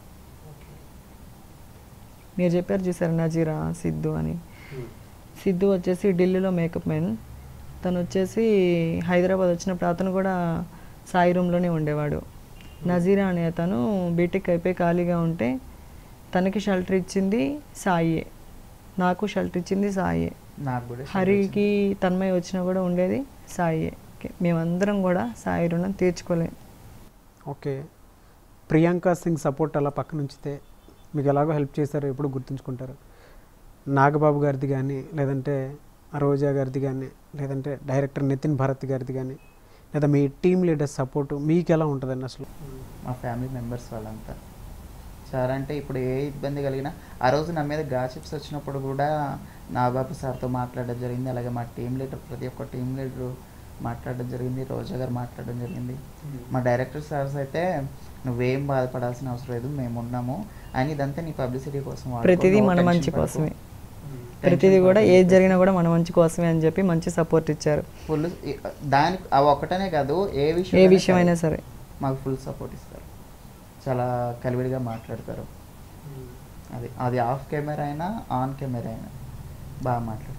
మీరు చెప్పారు చూసారు నజీరా, సిద్ధు అని. సిద్ధు వచ్చేసి ఢిల్లీలో మేకప్ మెన్. తను వచ్చేసి హైదరాబాద్ వచ్చినప్పుడు అతను కూడా సాయి రూమ్లోనే ఉండేవాడు. నజీరా అనే అతను బీటెక్ అయిపోయి ఖాళీగా ఉంటే తనకి షెల్టర్ ఇచ్చింది సాయియే, నాకు షెల్టర్ ఇచ్చింది సాయియే. హరికి తన్మయ్ వచ్చినా కూడా ఉండేది సాయియే. మేమందరం కూడా సాయి రుణం తీర్చుకోలేం. ఓకే, ప్రియాంక సింగ్ సపోర్ట్ అలా పక్కన ఉంచితే మీకు ఎలాగో హెల్ప్ చేశారు, ఎప్పుడు గుర్తుంచుకుంటారు. నాగబాబు గారిది కానీ, లేదంటే రోజా గారిది కానీ, లేదంటే డైరెక్టర్ నితిన్ భరత్ గారిది కానీ, లేదా మీ టీమ్ లీడర్ సపోర్టు మీకు ఎలా ఉంటుందండి అసలు? మా ఫ్యామిలీ మెంబర్స్ వాళ్ళంతా చాలా. అంటే ఇప్పుడు ఏ ఇబ్బంది కలిగినా ఆ రోజు నా మీద గాసిప్స్ వచ్చినప్పుడు కూడా నాగబాబు సార్తో మాట్లాడడం జరిగింది. అలాగే మా టీం లీడర్, ప్రతి ఒక్క టీం లీడరు మాట్లాడడం జరిగింది. రోజా గారు మాట్లాడడం జరిగింది. మా డైరెక్టర్ సార్స్ అయితే నువ్వేం బాధపడాల్సిన అవసరం లేదు, మేము ఉన్నాము అని. ఇదంతా నీ పబ్లిసిటీ కోసం, ప్రతిదీ మన మంచి కోసమే, ప్రతిదీ కూడా ఏది జరిగినా కూడా మన మంచి కోసమే అని చెప్పి మంచి సపోర్ట్ ఇచ్చారు. ఫుల్ దానికి అవి ఒక్కటనే కాదు, ఏ విషయం అయినా సరే మాకు ఫుల్ సపోర్ట్ ఇస్తారు. చాలా కలివిడిగా మాట్లాడతారు. అది ఆఫ్ కెమెరా అయినా ఆన్ కెమెరా అయినా బాగా మాట్లాడతారు.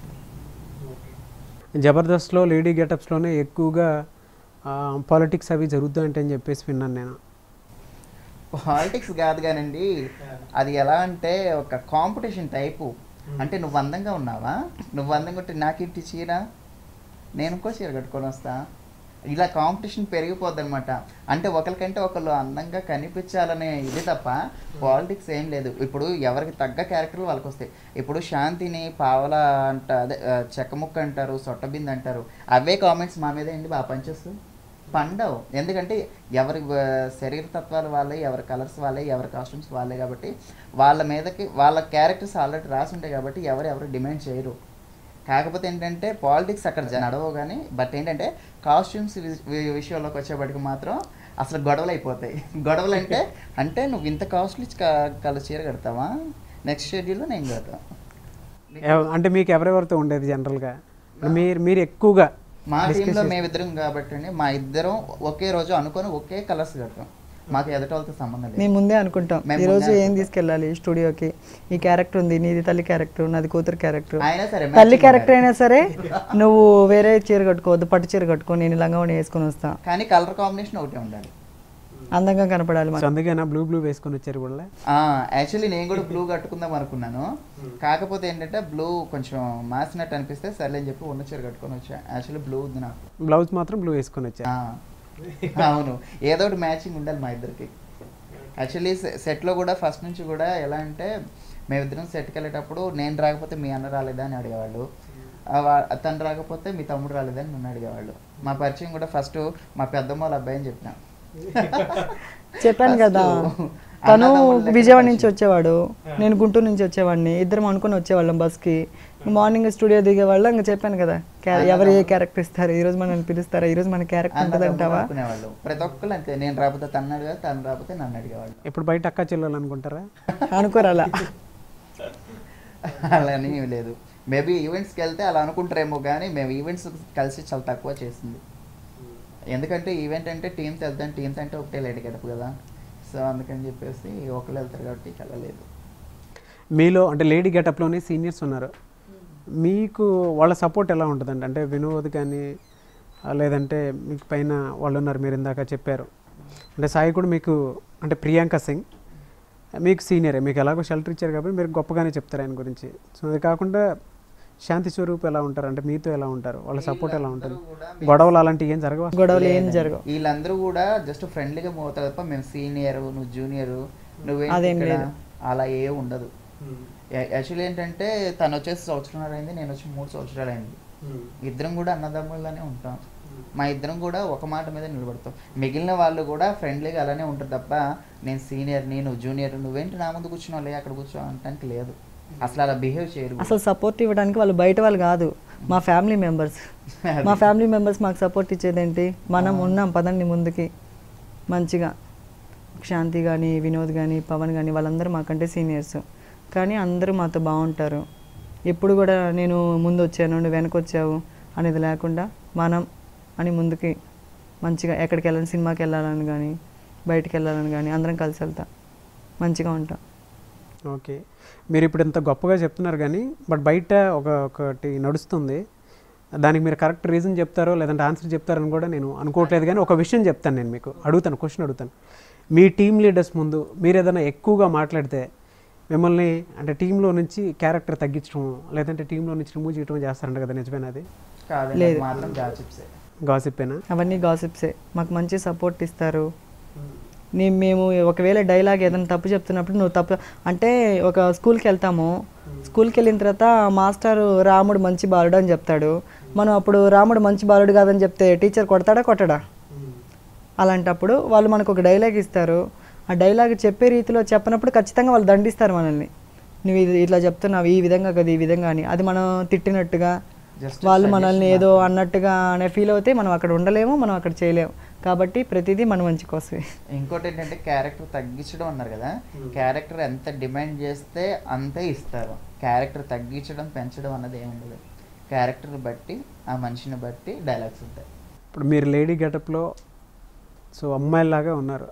జబర్దస్త్లో లేడీ గెటప్స్లోనే ఎక్కువగా పాలిటిక్స్ అవి జరుగుతాయంటే అని చెప్పేసి విన్నాను నేను. పాలిటిక్స్ కాదు కానండి, అది ఎలా అంటే ఒక కాంపిటీషన్ టైపు. అంటే నువ్వు అందంగా ఉన్నావా, నువ్వు అందంగా ఉంటే నాకు ఇంటి చీర, నేను ఇంకో చీర కట్టుకొని వస్తా, ఇలా కాంపిటీషన్ పెరిగిపోద్ది అనమాట. అంటే ఒకరికంటే ఒకళ్ళు అందంగా కనిపించాలనే ఇది తప్ప పాలిటిక్స్ ఏం లేదు. ఇప్పుడు ఎవరికి తగ్గ క్యారెక్టర్లు వాళ్ళకి వస్తాయి. ఇప్పుడు శాంతిని పావల అంట, అదే చెక్కముక్క అంటారు, సొట్టబింది అంటారు. అవే కామెంట్స్ మా మీద ఏంటి బాగా పనిచేస్తుంది, పండవు. ఎందుకంటే ఎవరి శరీర తత్వాలు వాళ్ళే, ఎవరి కలర్స్ వాళ్ళే, ఎవరి కాస్ట్యూమ్స్ వాళ్ళే. కాబట్టి వాళ్ళ మీదకి వాళ్ళ క్యారెక్టర్స్ ఆల్రెడీ రాసి ఉంటాయి కాబట్టి ఎవరు డిమాండ్ చేయరు. కాకపోతే ఏంటంటే పాలిటిక్స్ అక్కడ నడవవు కానీ, బట్ ఏంటంటే కాస్ట్యూమ్స్ విషయంలోకి వచ్చేప్పటికి మాత్రం అసలు గొడవలు అయిపోతాయి. గొడవలు అంటే నువ్వు ఇంత కాస్ట్లీ కలర్ చీర కడతావా, నెక్స్ట్ షెడ్యూల్లో నేను కడతాను. అంటే మీకు ఎవరెవరితో ఉండేది జనరల్గా? మీరు ఎక్కువగా మా టీంలో మేమిద్దరం కాబట్టి అండి, మా ఇద్దరం ఒకే రోజు అనుకొని ఒకే కలర్స్ కడతాం. మాకు ఎదటోళ్ళతో సంబంధం లేదు. మేము ముందే అనుకుంటాం ఈ రోజు ఏం తీసుకెళ్ళాలి స్టూడియోకి. ఈ క్యారెక్టర్ ఉంది, నీది తల్లి క్యారెక్టర్, నాది కూతురు క్యారెక్టర్. తల్లి క్యారెక్టర్ అయినా సరే నువ్వు వేరే చీర కట్టుకోవద్దు, పట్టు చీర కట్టుకో, నేను లంగావని వేసుకొని వస్తా. కానీ కలర్ కాంబినేషన్ ఒకటే ఉండాలి, అందంగా కనపడాలి. అందుకేనా బ్లూ వేసుకొని వచ్చారు కూడా? యాక్చువల్లీ నేను కూడా బ్లూ కట్టుకుందాం అనుకున్నాను. కాకపోతే ఏంటంటే బ్లూ కొంచెం మాసినట్టు అనిపిస్తే సర్లే అని చెప్పి ఉన్న చీర కట్టుకొని వచ్చా. యాక్చువల్లీ బ్లూ ఉంది నాకు, బ్లౌజ్ మాత్రం బ్లూ వేసుకొని వచ్చా. అవును, ఏదో ఒకటి మ్యాచింగ్ ఉండాలి మా ఇద్దరికి. యాక్చువల్లీ సెట్లో కూడా ఫస్ట్ నుంచి కూడా ఎలా అంటే మేమిద్దరం సెట్కి వెళ్ళేటప్పుడు నేను రాకపోతే మీ అన్న రాలేదా అని అడిగేవాళ్ళు, తను రాకపోతే మీ తమ్ముడు రాలేదని నన్ను అడిగేవాళ్ళు. మా పరిచయం కూడా ఫస్ట్ మా పెద్దమ్మ వాళ్ళ అబ్బాయి అని చెప్పిన. చెప్పాను కదా, తను విజయవాడ నుంచి వచ్చేవాడు, నేను గుంటూరు నుంచి వచ్చేవాడిని, ఇద్దరం అనుకుని వచ్చేవాళ్ళం బస్కి. మార్నింగ్ స్టూడియో దిగేవాళ్ళు. ఇంకా చెప్పాను కదా ఎవరు ఏ క్యారెక్టర్ ఇస్తారు, ఈ రోజు మనల్ని పిలుస్తారా, ఈ రోజు మన క్యారెక్టర్ ఉంటుంది అంటావా. ప్రతి ఒక్కళ్ళు అంతే, నేను రాకపోతే తను అడిగారు, తను రాకపోతే నన్ను అడిగేవాళ్ళు. ఇప్పుడు బయట అక్క చెల్లెలు అనుకుంటారా? అనుకోరు అలా. అలానే లేదు. మేబీ ఈవెంట్స్కి వెళ్తే అలా అనుకుంటారేమో, కానీ మేము ఈవెంట్స్ కలిసి చాలా తక్కువ చేసింది. ఎందుకంటే ఈవెంట్ అంటే టీమ్స్ వెళ్తాను, టీమ్స్ అంటే ఒకటే లేడీ గడప కదా, సో అందుకని చెప్పేసి ఒకళ్ళు వెళ్తారు కాబట్టి వెళ్ళలేదు. మీలో అంటే లేడీ గెటప్లోనే సీనియర్స్ ఉన్నారు, మీకు వాళ్ళ సపోర్ట్ ఎలా ఉంటుందండి? అంటే వినోద్ కానీ లేదంటే మీకు పైన వాళ్ళు ఉన్నారు, మీరు ఇందాక చెప్పారు. అంటే సాయి కూడా మీకు అంటే ప్రియాంక సింగ్ మీకు సీనియరే, మీకు ఎలాగో షెల్టర్ ఇచ్చారు కాబట్టి మీరు గొప్పగానే చెప్తారు ఆయన గురించి. సో అది కాకుండా శాంతి స్వరూప్ ఎలా ఉంటారు, అంటే మీతో ఎలా ఉంటారు, వాళ్ళ సపోర్ట్ ఎలా ఉంటుంది? గొడవలు అలాంటివి ఏం జరగవు? గొడవలు ఏం జరగవు. వీళ్ళందరూ కూడా జస్ట్ ఫ్రెండ్లీగా మూవ్ అవుతారు తప్ప మేము సీనియర్ నువ్వు జూనియర్ నువ్వే అలా ఏ ఉండదు. యాక్చువల్లీ ఏంటంటే తను వచ్చేసి 1 సంవత్సరం అయింది, నేను వచ్చి 3 సంవత్సరాలు అయింది. ఇద్దరం కూడా అన్నదమ్ముళ్ళనే ఉంటాం. మా ఇద్దరం కూడా ఒక మాట మీద నిలబడతాం. మిగిలిన వాళ్ళు కూడా ఫ్రెండ్లీగా అలానే ఉంటారు తప్ప నేను సీనియర్ని నువ్వు జూనియర్ నువ్వేంటి నా ముందు కూర్చున్నావు లే అక్కడ కూర్చో అంటానికి లేదు. అసలు అలా బిహేవ్ చేయరు. అసలు సపోర్ట్ ఇవ్వడానికి వాళ్ళు బయట వాళ్ళు కాదు, మా ఫ్యామిలీ మెంబర్స్. మా ఫ్యామిలీ మెంబర్స్ మాకు సపోర్ట్ ఇచ్చేదేంటి, మనం ఉన్నాం పదండి ముందుకి మంచిగా. శాంతి కానీ వినోద్ కానీ పవన్ కానీ వాళ్ళందరూ మాకంటే సీనియర్స్, కానీ అందరూ మాతో బాగుంటారు. ఎప్పుడు కూడా నేను ముందు వచ్చాను నువ్వు వెనక వచ్చావు అనేది లేకుండా మనం అని ముందుకి మంచిగా ఎక్కడికి వెళ్ళాలని, సినిమాకి వెళ్ళాలని కానీ బయటికి వెళ్ళాలని కానీ అందరం కలిసి వెళ్తాం, మంచిగా ఉంటాం. ఓకే, మీరు ఇప్పుడు ఇంత గొప్పగా చెప్తున్నారు కానీ బట్ బయట ఒకటి నడుస్తుంది, దానికి మీరు కరెక్ట్ రీజన్ చెప్తారో లేదంటే ఆన్సర్ చెప్తారని కూడా నేను అనుకోవట్లేదు. కానీ ఒక విషయం చెప్తాను, నేను మీకు క్వశ్చన్ అడుగుతాను. మీ టీమ్ లీడర్స్ ముందు మీరు ఏదైనా ఎక్కువగా మాట్లాడితే మిమ్మల్ని అంటే టీంలో నుంచి క్యారెక్టర్ తగ్గించడం లేదంటే టీంలో నుంచి రిమూవ్ చేయడం చేస్తారంట కదా, నిజమేనా? అది లేదు, గాసిప్పేనా? అవన్నీ గాసిప్సే. మాకు మంచి సపోర్ట్ ఇస్తారు. మేము ఒకవేళ డైలాగ్ ఏదైనా తప్పు చెప్తున్నప్పుడు నువ్వు తప్పు అంటే ఒక స్కూల్కి వెళ్తాము, స్కూల్కి వెళ్ళిన తర్వాత మాస్టర్ రాముడు మంచి బాలుడు అని చెప్తాడు, మనం అప్పుడు రాముడు మంచి బాలుడు కాదని చెప్తే టీచర్ కొట్టడా? అలాంటప్పుడు వాళ్ళు మనకు ఒక డైలాగ్ ఇస్తారు, ఆ డైలాగ్ చెప్పే రీతిలో చెప్పినప్పుడు ఖచ్చితంగా వాళ్ళు దండిస్తారు మనల్ని. నువ్వు ఇట్లా చెప్తున్నావు ఈ విధంగా కదా, ఈ విధంగా అని. అది మనం తిట్టినట్టుగా వాళ్ళు మనల్ని ఏదో అన్నట్టుగా అనే ఫీల్ అవుతే మనం అక్కడ ఉండలేము, మనం అక్కడ చేయలేము. కాబట్టి ప్రతిదీ మన మంచి కోసమే. ఇంకోటి ఏంటంటే క్యారెక్టర్ తగ్గించడం అన్నారు కదా, క్యారెక్టర్ ఎంత డిమాండ్ చేస్తే అంతే ఇస్తారు. క్యారెక్టర్ తగ్గించడం పెంచడం అన్నది ఏమి ఉండదు. క్యారెక్టర్ బట్టి ఆ మనిషిని బట్టి డైలాగ్స్ ఉంటాయి. ఇప్పుడు మీరు లేడీ గెటప్లో సో అమ్మాయిలాగా ఉన్నారు,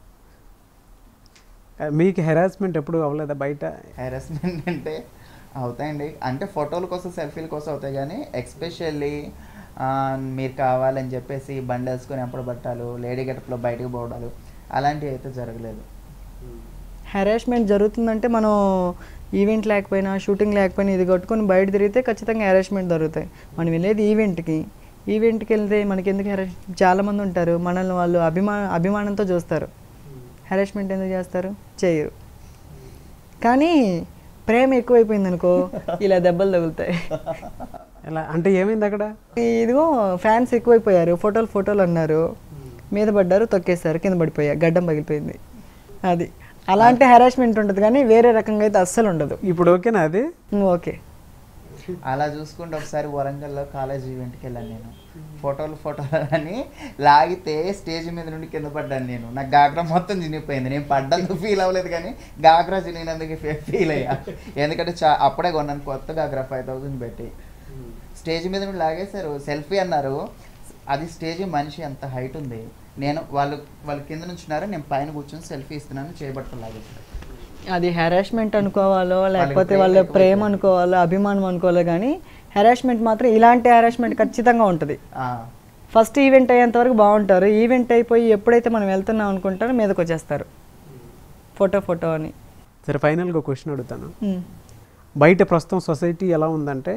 మీకు హెరాస్మెంట్ ఎప్పుడు అవ్వలేదా బయట? హెరాస్మెంట్ అంటే అవుతాయండి, అంటే ఫోటోల కోసం సెల్ఫీల కోసం అవుతాయి, కానీ ఎక్స్పెషల్లీ మీరు కావాలని చెప్పేసి బండి వేసుకొని ఎంపడ పట్టాలు లేడీ గెటప్లో బయటకు పోవడాలు అలాంటివి అయితే జరగలేదు. హెరాస్మెంట్ జరుగుతుందంటే మనం ఈవెంట్ లేకపోయినా షూటింగ్ లేకపోయినా ఇది కట్టుకొని బయట తిరిగితే ఖచ్చితంగా హెరాస్మెంట్ జరుగుతాయి. మనం వెళ్ళేది ఈవెంట్కి వెళ్తే మనకి ఎందుకు చాలామంది ఉంటారు, మనల్ని వాళ్ళు అభిమానంతో చూస్తారు. హెరాస్మెంట్ ఎందుకు చేస్తారు? చేయరు. కానీ ప్రేమ ఎక్కువైపోయింది అనుకో ఇలా దెబ్బలు తగులుతాయి. ఎలా అంటే ఏమైంది అక్కడ? ఇదిగో ఫ్యాన్స్ ఎక్కువైపోయారు, ఫోటోలు అన్నారు, మీద పడ్డారు, తొక్కేస్తారు, కింద పడిపోయారు, గడ్డం పగిలిపోయింది. అది అలాంటి హెరాస్మెంట్ ఉంటుంది, కానీ వేరే రకంగా అయితే అస్సలు ఉండదు. ఇప్పుడు ఓకేనా? అది ఓకే. అలా చూసుకుంటే ఒకసారి వరంగల్లో కాలేజ్ ఈవెంట్కి వెళ్ళాను నేను, ఫోటోలు అని లాగితే స్టేజ్ మీద నుండి కింద పడ్డాను నేను. నాకు గాగ్రా మొత్తం చినిగిపోయింది. నేను పడ్డందుకు ఫీల్ అవ్వలేదు, కానీ గాగ్రా చినిగినందుకు ఫీల్ అయ్యా. ఎందుకంటే అప్పుడే కొన్నాను కొత్త గాగ్రా 5000 పెట్టి. స్టేజ్ మీద నుండి లాగేశారు, సెల్ఫీ అన్నారు. అది స్టేజ్ మనిషి అంత హైట్ ఉంది, నేను వాళ్ళు కింద నుంచున్నారు, నేను పైన కూర్చొని సెల్ఫీ ఇస్తున్నాను, చేయబట్టుకుని లాగేశారు. అది హెరాస్మెంట్ అనుకోవాలో లేకపోతే వాళ్ళ ప్రేమ అనుకోవాలో అభిమానం అనుకోవాలో, కానీ హెరాస్మెంట్ మాత్రం ఇలాంటి హెరాస్మెంట్ ఖచ్చితంగా ఉంటుంది. ఫస్ట్ ఈవెంట్ అయ్యేంత వరకు బాగుంటారు, ఈవెంట్ అయిపోయి ఎప్పుడైతే మనం వెళ్తున్నాం అనుకుంటారో మీదకి వచ్చేస్తారు ఫోటో అని. సరే, ఫైనల్గా క్వశ్చన్ అడుగుతాను. బయట ప్రస్తుతం సొసైటీ ఎలా ఉందంటే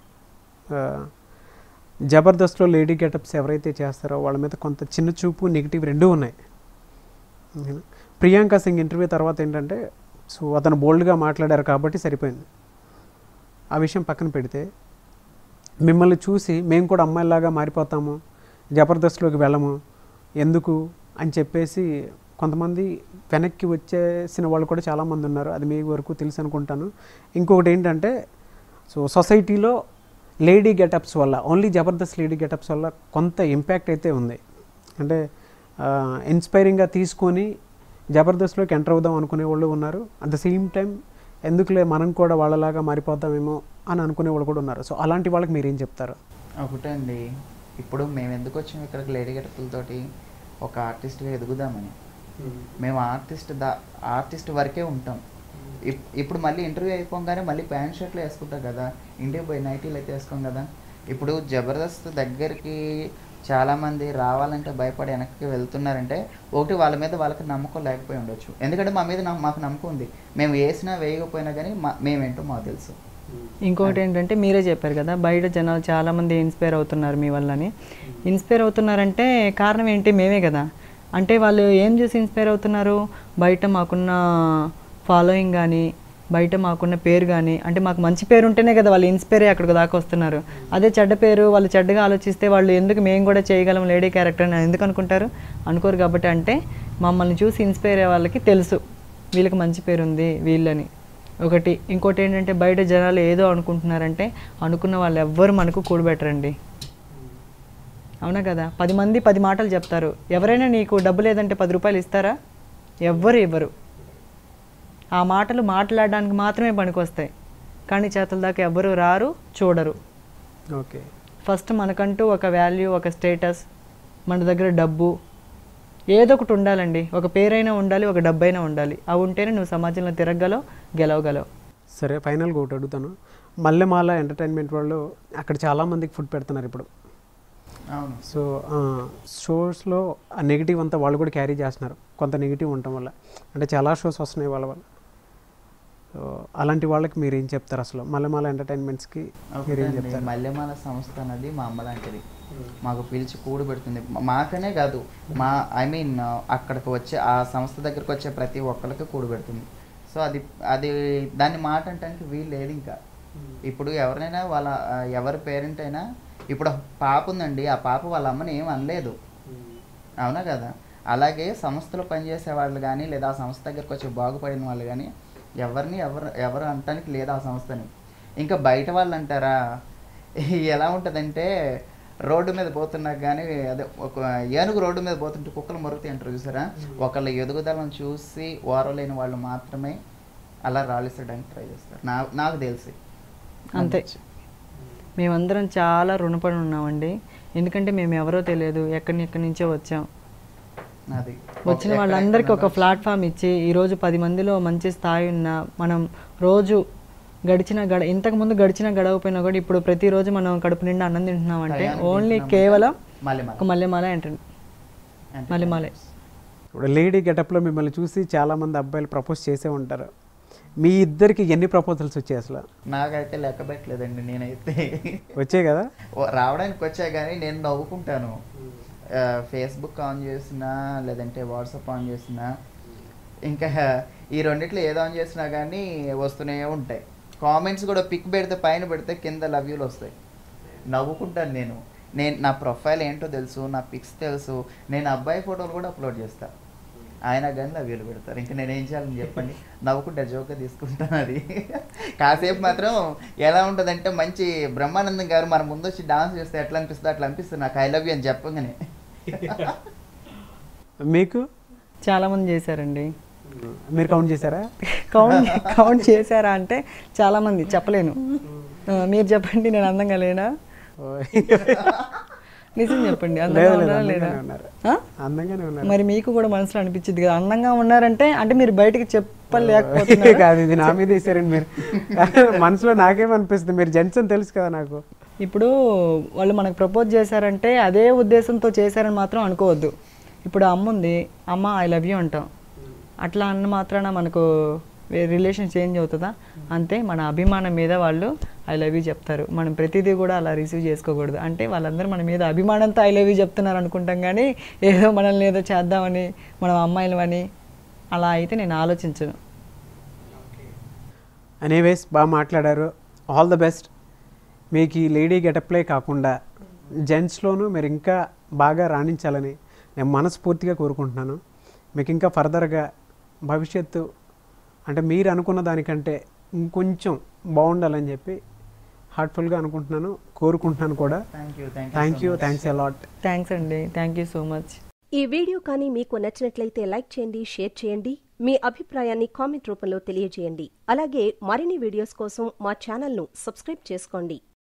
జబర్దస్త్లో లేడీ గెటప్స్ ఎవరైతే చేస్తారో వాళ్ళ మీద కొంత చిన్న చూపు నెగిటివ్ రెండూ ఉన్నాయి. ప్రియాంక సింగ్ ఇంటర్వ్యూ తర్వాత ఏంటంటే సో అతను బోల్డ్గా మాట్లాడారు కాబట్టి సరిపోయింది. ఆ విషయం పక్కన పెడితే మిమ్మల్ని చూసి మేము కూడా అమ్మాయిలాగా మారిపోతాము, జబర్దస్త్లోకి వెళ్ళము ఎందుకు అని చెప్పేసి కొంతమంది వెనక్కి వచ్చేసిన వాళ్ళు కూడా చాలామంది ఉన్నారు. అది మీ వరకు తెలుసు అనుకుంటాను. ఇంకొకటి ఏంటంటే సో సొసైటీలో లేడీ గెటప్స్ వల్ల, ఓన్లీ జబర్దస్త్ లేడీ గెటప్స్ వల్ల కొంత ఇంపాక్ట్ అయితే ఉంది. అంటే ఇన్స్పైరింగ్గా తీసుకొని జబర్దస్త్లోకి ఎంటర్ అవుదాం అనుకునే వాళ్ళు ఉన్నారు. అట్ ద సేమ్ టైం ఎందుకులే మనం కూడా వాళ్ళలాగా మారిపోతామేమో అని అనుకునే వాళ్ళు కూడా ఉన్నారు. సో అలాంటి వాళ్ళకి మీరు ఏం చెప్తారు? ఒకటే అండి, ఇప్పుడు మేము ఎందుకు వచ్చాము ఇక్కడికి లేడీ గెటప్లతోటి, ఒక ఆర్టిస్ట్గా ఎదుగుదామని. మేము ఆర్టిస్ట్ వరకే ఉంటాం. ఇప్పుడు మళ్ళీ ఇంటర్వ్యూ అయిపోగానే మళ్ళీ ప్యాంట్ షర్ట్లు వేసుకుంటాం కదా, ఇంటికి పోయి నైటీలు అయితే వేసుకోం కదా. ఇప్పుడు జబర్దస్త్ దగ్గరికి చాలామంది రావాలంటే భయపడి వెనక్కి వెళ్తున్నారంటే ఒకటి వాళ్ళ మీద వాళ్ళకి నమ్మకం లేకపోయి ఉండొచ్చు. ఎందుకంటే మా మీద మాకు నమ్మకం ఉంది, మేము వేసినా వేయకపోయినా కానీ మేమేంటో మాకు తెలుసు. ఇంకొకటి ఏంటంటే మీరే చెప్పారు కదా, బయట జనాలు చాలామంది ఇన్స్పైర్ అవుతున్నారు మీ వల్లని. ఇన్స్పైర్ అవుతున్నారంటే కారణం ఏంటి? మేమే కదా. అంటే వాళ్ళు ఏం చూసి ఇన్స్పైర్ అవుతున్నారు? బయట మాకున్న ఫాలోయింగ్ కానీ, బయట మాకున్న పేరు కానీ, అంటే మాకు మంచి పేరు ఉంటేనే కదా వాళ్ళు ఇన్స్పైర్ అయ్యి అక్కడికి దాకా వస్తున్నారు. అదే చెడ్డ పేరు, వాళ్ళు చెడ్డగా ఆలోచిస్తే వాళ్ళు ఎందుకు మేము కూడా చేయగలం లేడీ క్యారెక్టర్ అని ఎందుకు అనుకుంటారు? అనుకోరు. కాబట్టి అంటే మమ్మల్ని చూసి ఇన్స్పైర్ అయ్యే వాళ్ళకి తెలుసు వీళ్ళకి మంచి పేరు ఉంది వీళ్ళని. ఒకటి. ఇంకోటి ఏంటంటే బయట జనాలు ఏదో అనుకుంటున్నారంటే అనుకున్న వాళ్ళు ఎవ్వరు మనకు కూడబెట్టరండి. అవునా కదా? 10 మంది 10 మాటలు చెప్తారు. ఎవరైనా నీకు డబ్బు లేదంటే 10 రూపాయలు ఇస్తారా? ఎవ్వరు ఇవ్వరు. ఆ మాటలు మాట్లాడడానికి మాత్రమే పనికొస్తాయి, కానీ చేతుల దాకా ఎవ్వరు రారు, చూడరు. ఓకే. ఫస్ట్ మనకంటూ ఒక వాల్యూ, ఒక స్టేటస్, మన దగ్గర డబ్బు ఏదో ఒకటి ఉండాలండి. ఒక పేరైనా ఉండాలి, ఒక డబ్బైనా ఉండాలి. అవి ఉంటేనే నువ్వు సమాజంలో తిరగగలవు, గెలవగలవు. సరే, ఫైనల్గా ఒకటి అడుగుతాను. మల్లెమాల ఎంటర్టైన్మెంట్ వాళ్ళు అక్కడ చాలామందికి ఫుడ్ పెడుతున్నారు ఇప్పుడు. అవును. సో షోస్లో ఆ నెగిటివ్ అంతా వాళ్ళు కూడా క్యారీ చేస్తున్నారు, కొంత నెగిటివ్ ఉండటం వల్ల. అంటే చాలా షోస్ వస్తున్నాయి వాళ్ళ వల్ల. సో అలాంటి వాళ్ళకి మీరు ఏం చెప్తారు? అసలు మల్లెమాల ఎంటర్టైన్మెంట్స్కి మీరు ఏం చెప్తారు? మల్లెమాల సంస్థ అనేది మా అమ్మ లాంటిది. మాకు పిలిచి కూడు పెడుతుంది. మాకనే కాదు, అక్కడికి వచ్చే ఆ సంస్థ దగ్గరకు వచ్చే ప్రతి ఒక్కరికి కూడు పెడుతుంది. సో అది దాన్ని మాట అంటానికి వీలు లేదు. ఇంకా ఇప్పుడు ఎవరైనా ఎవరి పేరెంట్ అయినా, ఇప్పుడు పాప ఉందండి, ఆ పాప వాళ్ళ అమ్మని ఏం అనలేదు, అవునా కదా? అలాగే సంస్థలో పనిచేసే వాళ్ళు కానీ, లేదా ఆ సంస్థ దగ్గరకు వచ్చి బాగుపడిన వాళ్ళు కానీ ఎవరు అనటానికి లేదు ఆ సంస్థని. ఇంకా బయట వాళ్ళు అంటారా, ఎలా ఉంటుందంటే రోడ్డు మీద పోతున్నా కానీ, అదే ఒక ఏనుగు రోడ్డు మీద పోతుంటే కుక్కలు మొరుగుతాయి అంటారు చూసారా? ఒకళ్ళ ఎదుగుదలను చూసి ఓరలేని వాళ్ళు మాత్రమే అలా రాలిసడానికి ట్రై చేస్తారు, నాకు తెలిసి. అంతే. మేమందరం చాలా రుణపడి ఉన్నామండి. ఎందుకంటే మేము ఎవరో తెలియదు, ఎక్కడి నుంచో వచ్చాం. అది వచ్చిన వాళ్ళందరికీ ఒక ప్లాట్ఫామ్ ఇచ్చి ఈరోజు 10 మందిలో మంచి స్థాయి ఉన్న మనం రోజు ఇంతకుముందు గడిచిన గడవపోయినా కూడా ఇప్పుడు ప్రతిరోజు మనం కడుపు నిండా అన్నం తింటున్నాం అంటే ఓన్లీ కేవలం ఒక మల్లెమాల మల్లెమాలే. ఇప్పుడు లేడీ గెటప్లో మిమ్మల్ని చూసి చాలామంది అబ్బాయిలు ప్రపోజ్ చేసే ఉంటారు. మీ ఇద్దరికి ఎన్ని ప్రపోజల్స్ వచ్చాయి అసలు? నాకైతే లెక్క పెట్టలేదండి. నేనైతే వచ్చాయి కదా, రావడానికి వచ్చాయి, కానీ నేను నవ్వుకుంటాను. ఫేస్బుక్ ఆన్ చేసినా లేదంటే వాట్సాప్ ఆన్ చేసినా, ఇంకా ఈ రెండిట్లో ఏదో ఆన్ చేసినా కానీ వస్తూనే ఉంటాయి. కామెంట్స్ కూడా పిక్ పెడితే పైన పెడితే కింద లవ్ యూలు వస్తాయి. నవ్వుకుంటాను నేను. నా ప్రొఫైల్ ఏంటో తెలుసు, నా పిక్స్ తెలుసు, నేను అబ్బాయి ఫోటోలు కూడా అప్లోడ్ చేస్తాను, ఆయన కానీ లవ్ యూలు పెడతారు. ఇంకా నేనేం చేయాలని చెప్పండి? నవ్వుకుంటా, జోక్గా తీసుకుంటాను. అది కాసేపు మాత్రం ఎలా ఉంటుందంటే, మంచి బ్రహ్మానందం గారు మన ముందు వచ్చి డాన్స్ చేస్తే ఎట్లా అనిపిస్తుంది అట్లా అనిపిస్తుంది నాకు, ఐ లవ్ యూ అని చెప్పగానే. మీకు చాలామంది చేశారండి. మీరు కౌంట్ చేశారా? కౌంట్ చేశారా అంటే చాలామంది, చెప్పలేను. మీరు చెప్పండి, నేను అందంగా లేనా? నిజం చెప్పండి, అందంగా ఉన్నారా లేదా? మరి మీకు కూడా మనసులో అనిపించింది కదా అందంగా ఉన్నారంటే. అంటే మీరు బయటకి చెప్పలేకపోతున్నారు కాదు, ఇది నా మీద వేసారండి మీరు. మనసులో నాకేమనిపిస్తుంది, మీరు జెంట్స్ అని తెలుసు కదా నాకు. ఇప్పుడు వాళ్ళు మనకు ప్రపోజ్ చేశారంటే అదే ఉద్దేశంతో చేశారని మాత్రం అనుకోవద్దు. ఇప్పుడు అమ్మ ఉంది, అమ్మ ఐ లవ్ యూ అంటాం, అట్లా అన్న మాత్రాన మనకు రిలేషన్ చేంజ్ అవుతుందా? అంతే, మన అభిమానం మీద వాళ్ళు ఐ లవ్ యూ చెప్తారు. మనం ప్రతిదీ కూడా అలా రిసీవ్ చేసుకోకూడదు. అంటే వాళ్ళందరూ మన మీద అభిమానంతో ఐ లవ్ యూ చెప్తున్నారు అనుకుంటాం, కానీ ఏదో మనల్ని ఏదో చేద్దామని, మనం అమ్మాయిలమని అలా అయితే నేను ఆలోచించను. ఎనీవేస్ బాగా మాట్లాడారు. All the best. మీకు ఈ లేడీ గెటప్లే కాకుండా జెంట్స్లోనూ మీరు ఇంకా బాగా రాణించాలని నేను మనస్ఫూర్తిగా కోరుకుంటున్నాను. మీకు ఇంకా ఫర్దర్గా భవిష్యత్తు అంటే మీరు అనుకున్న దానికంటే ఇంకొంచెం బాగుండాలని చెప్పి హార్ట్ఫుల్గా అనుకుంటున్నాను, కోరుకుంటున్నాను కూడా. Thanks a lot. థ్యాంక్స్ అండి, థ్యాంక్ యూ సో మచ్. ఈ వీడియో కానీ మీకు నచ్చినట్లయితే లైక్ చేయండి, షేర్ చేయండి, మీ అభిప్రాయాన్ని కామెంట్ రూపంలో తెలియజేయండి. అలాగే మరిన్ని వీడియోస్ కోసం మా ఛానల్ను సబ్స్క్రైబ్ చేసుకోండి.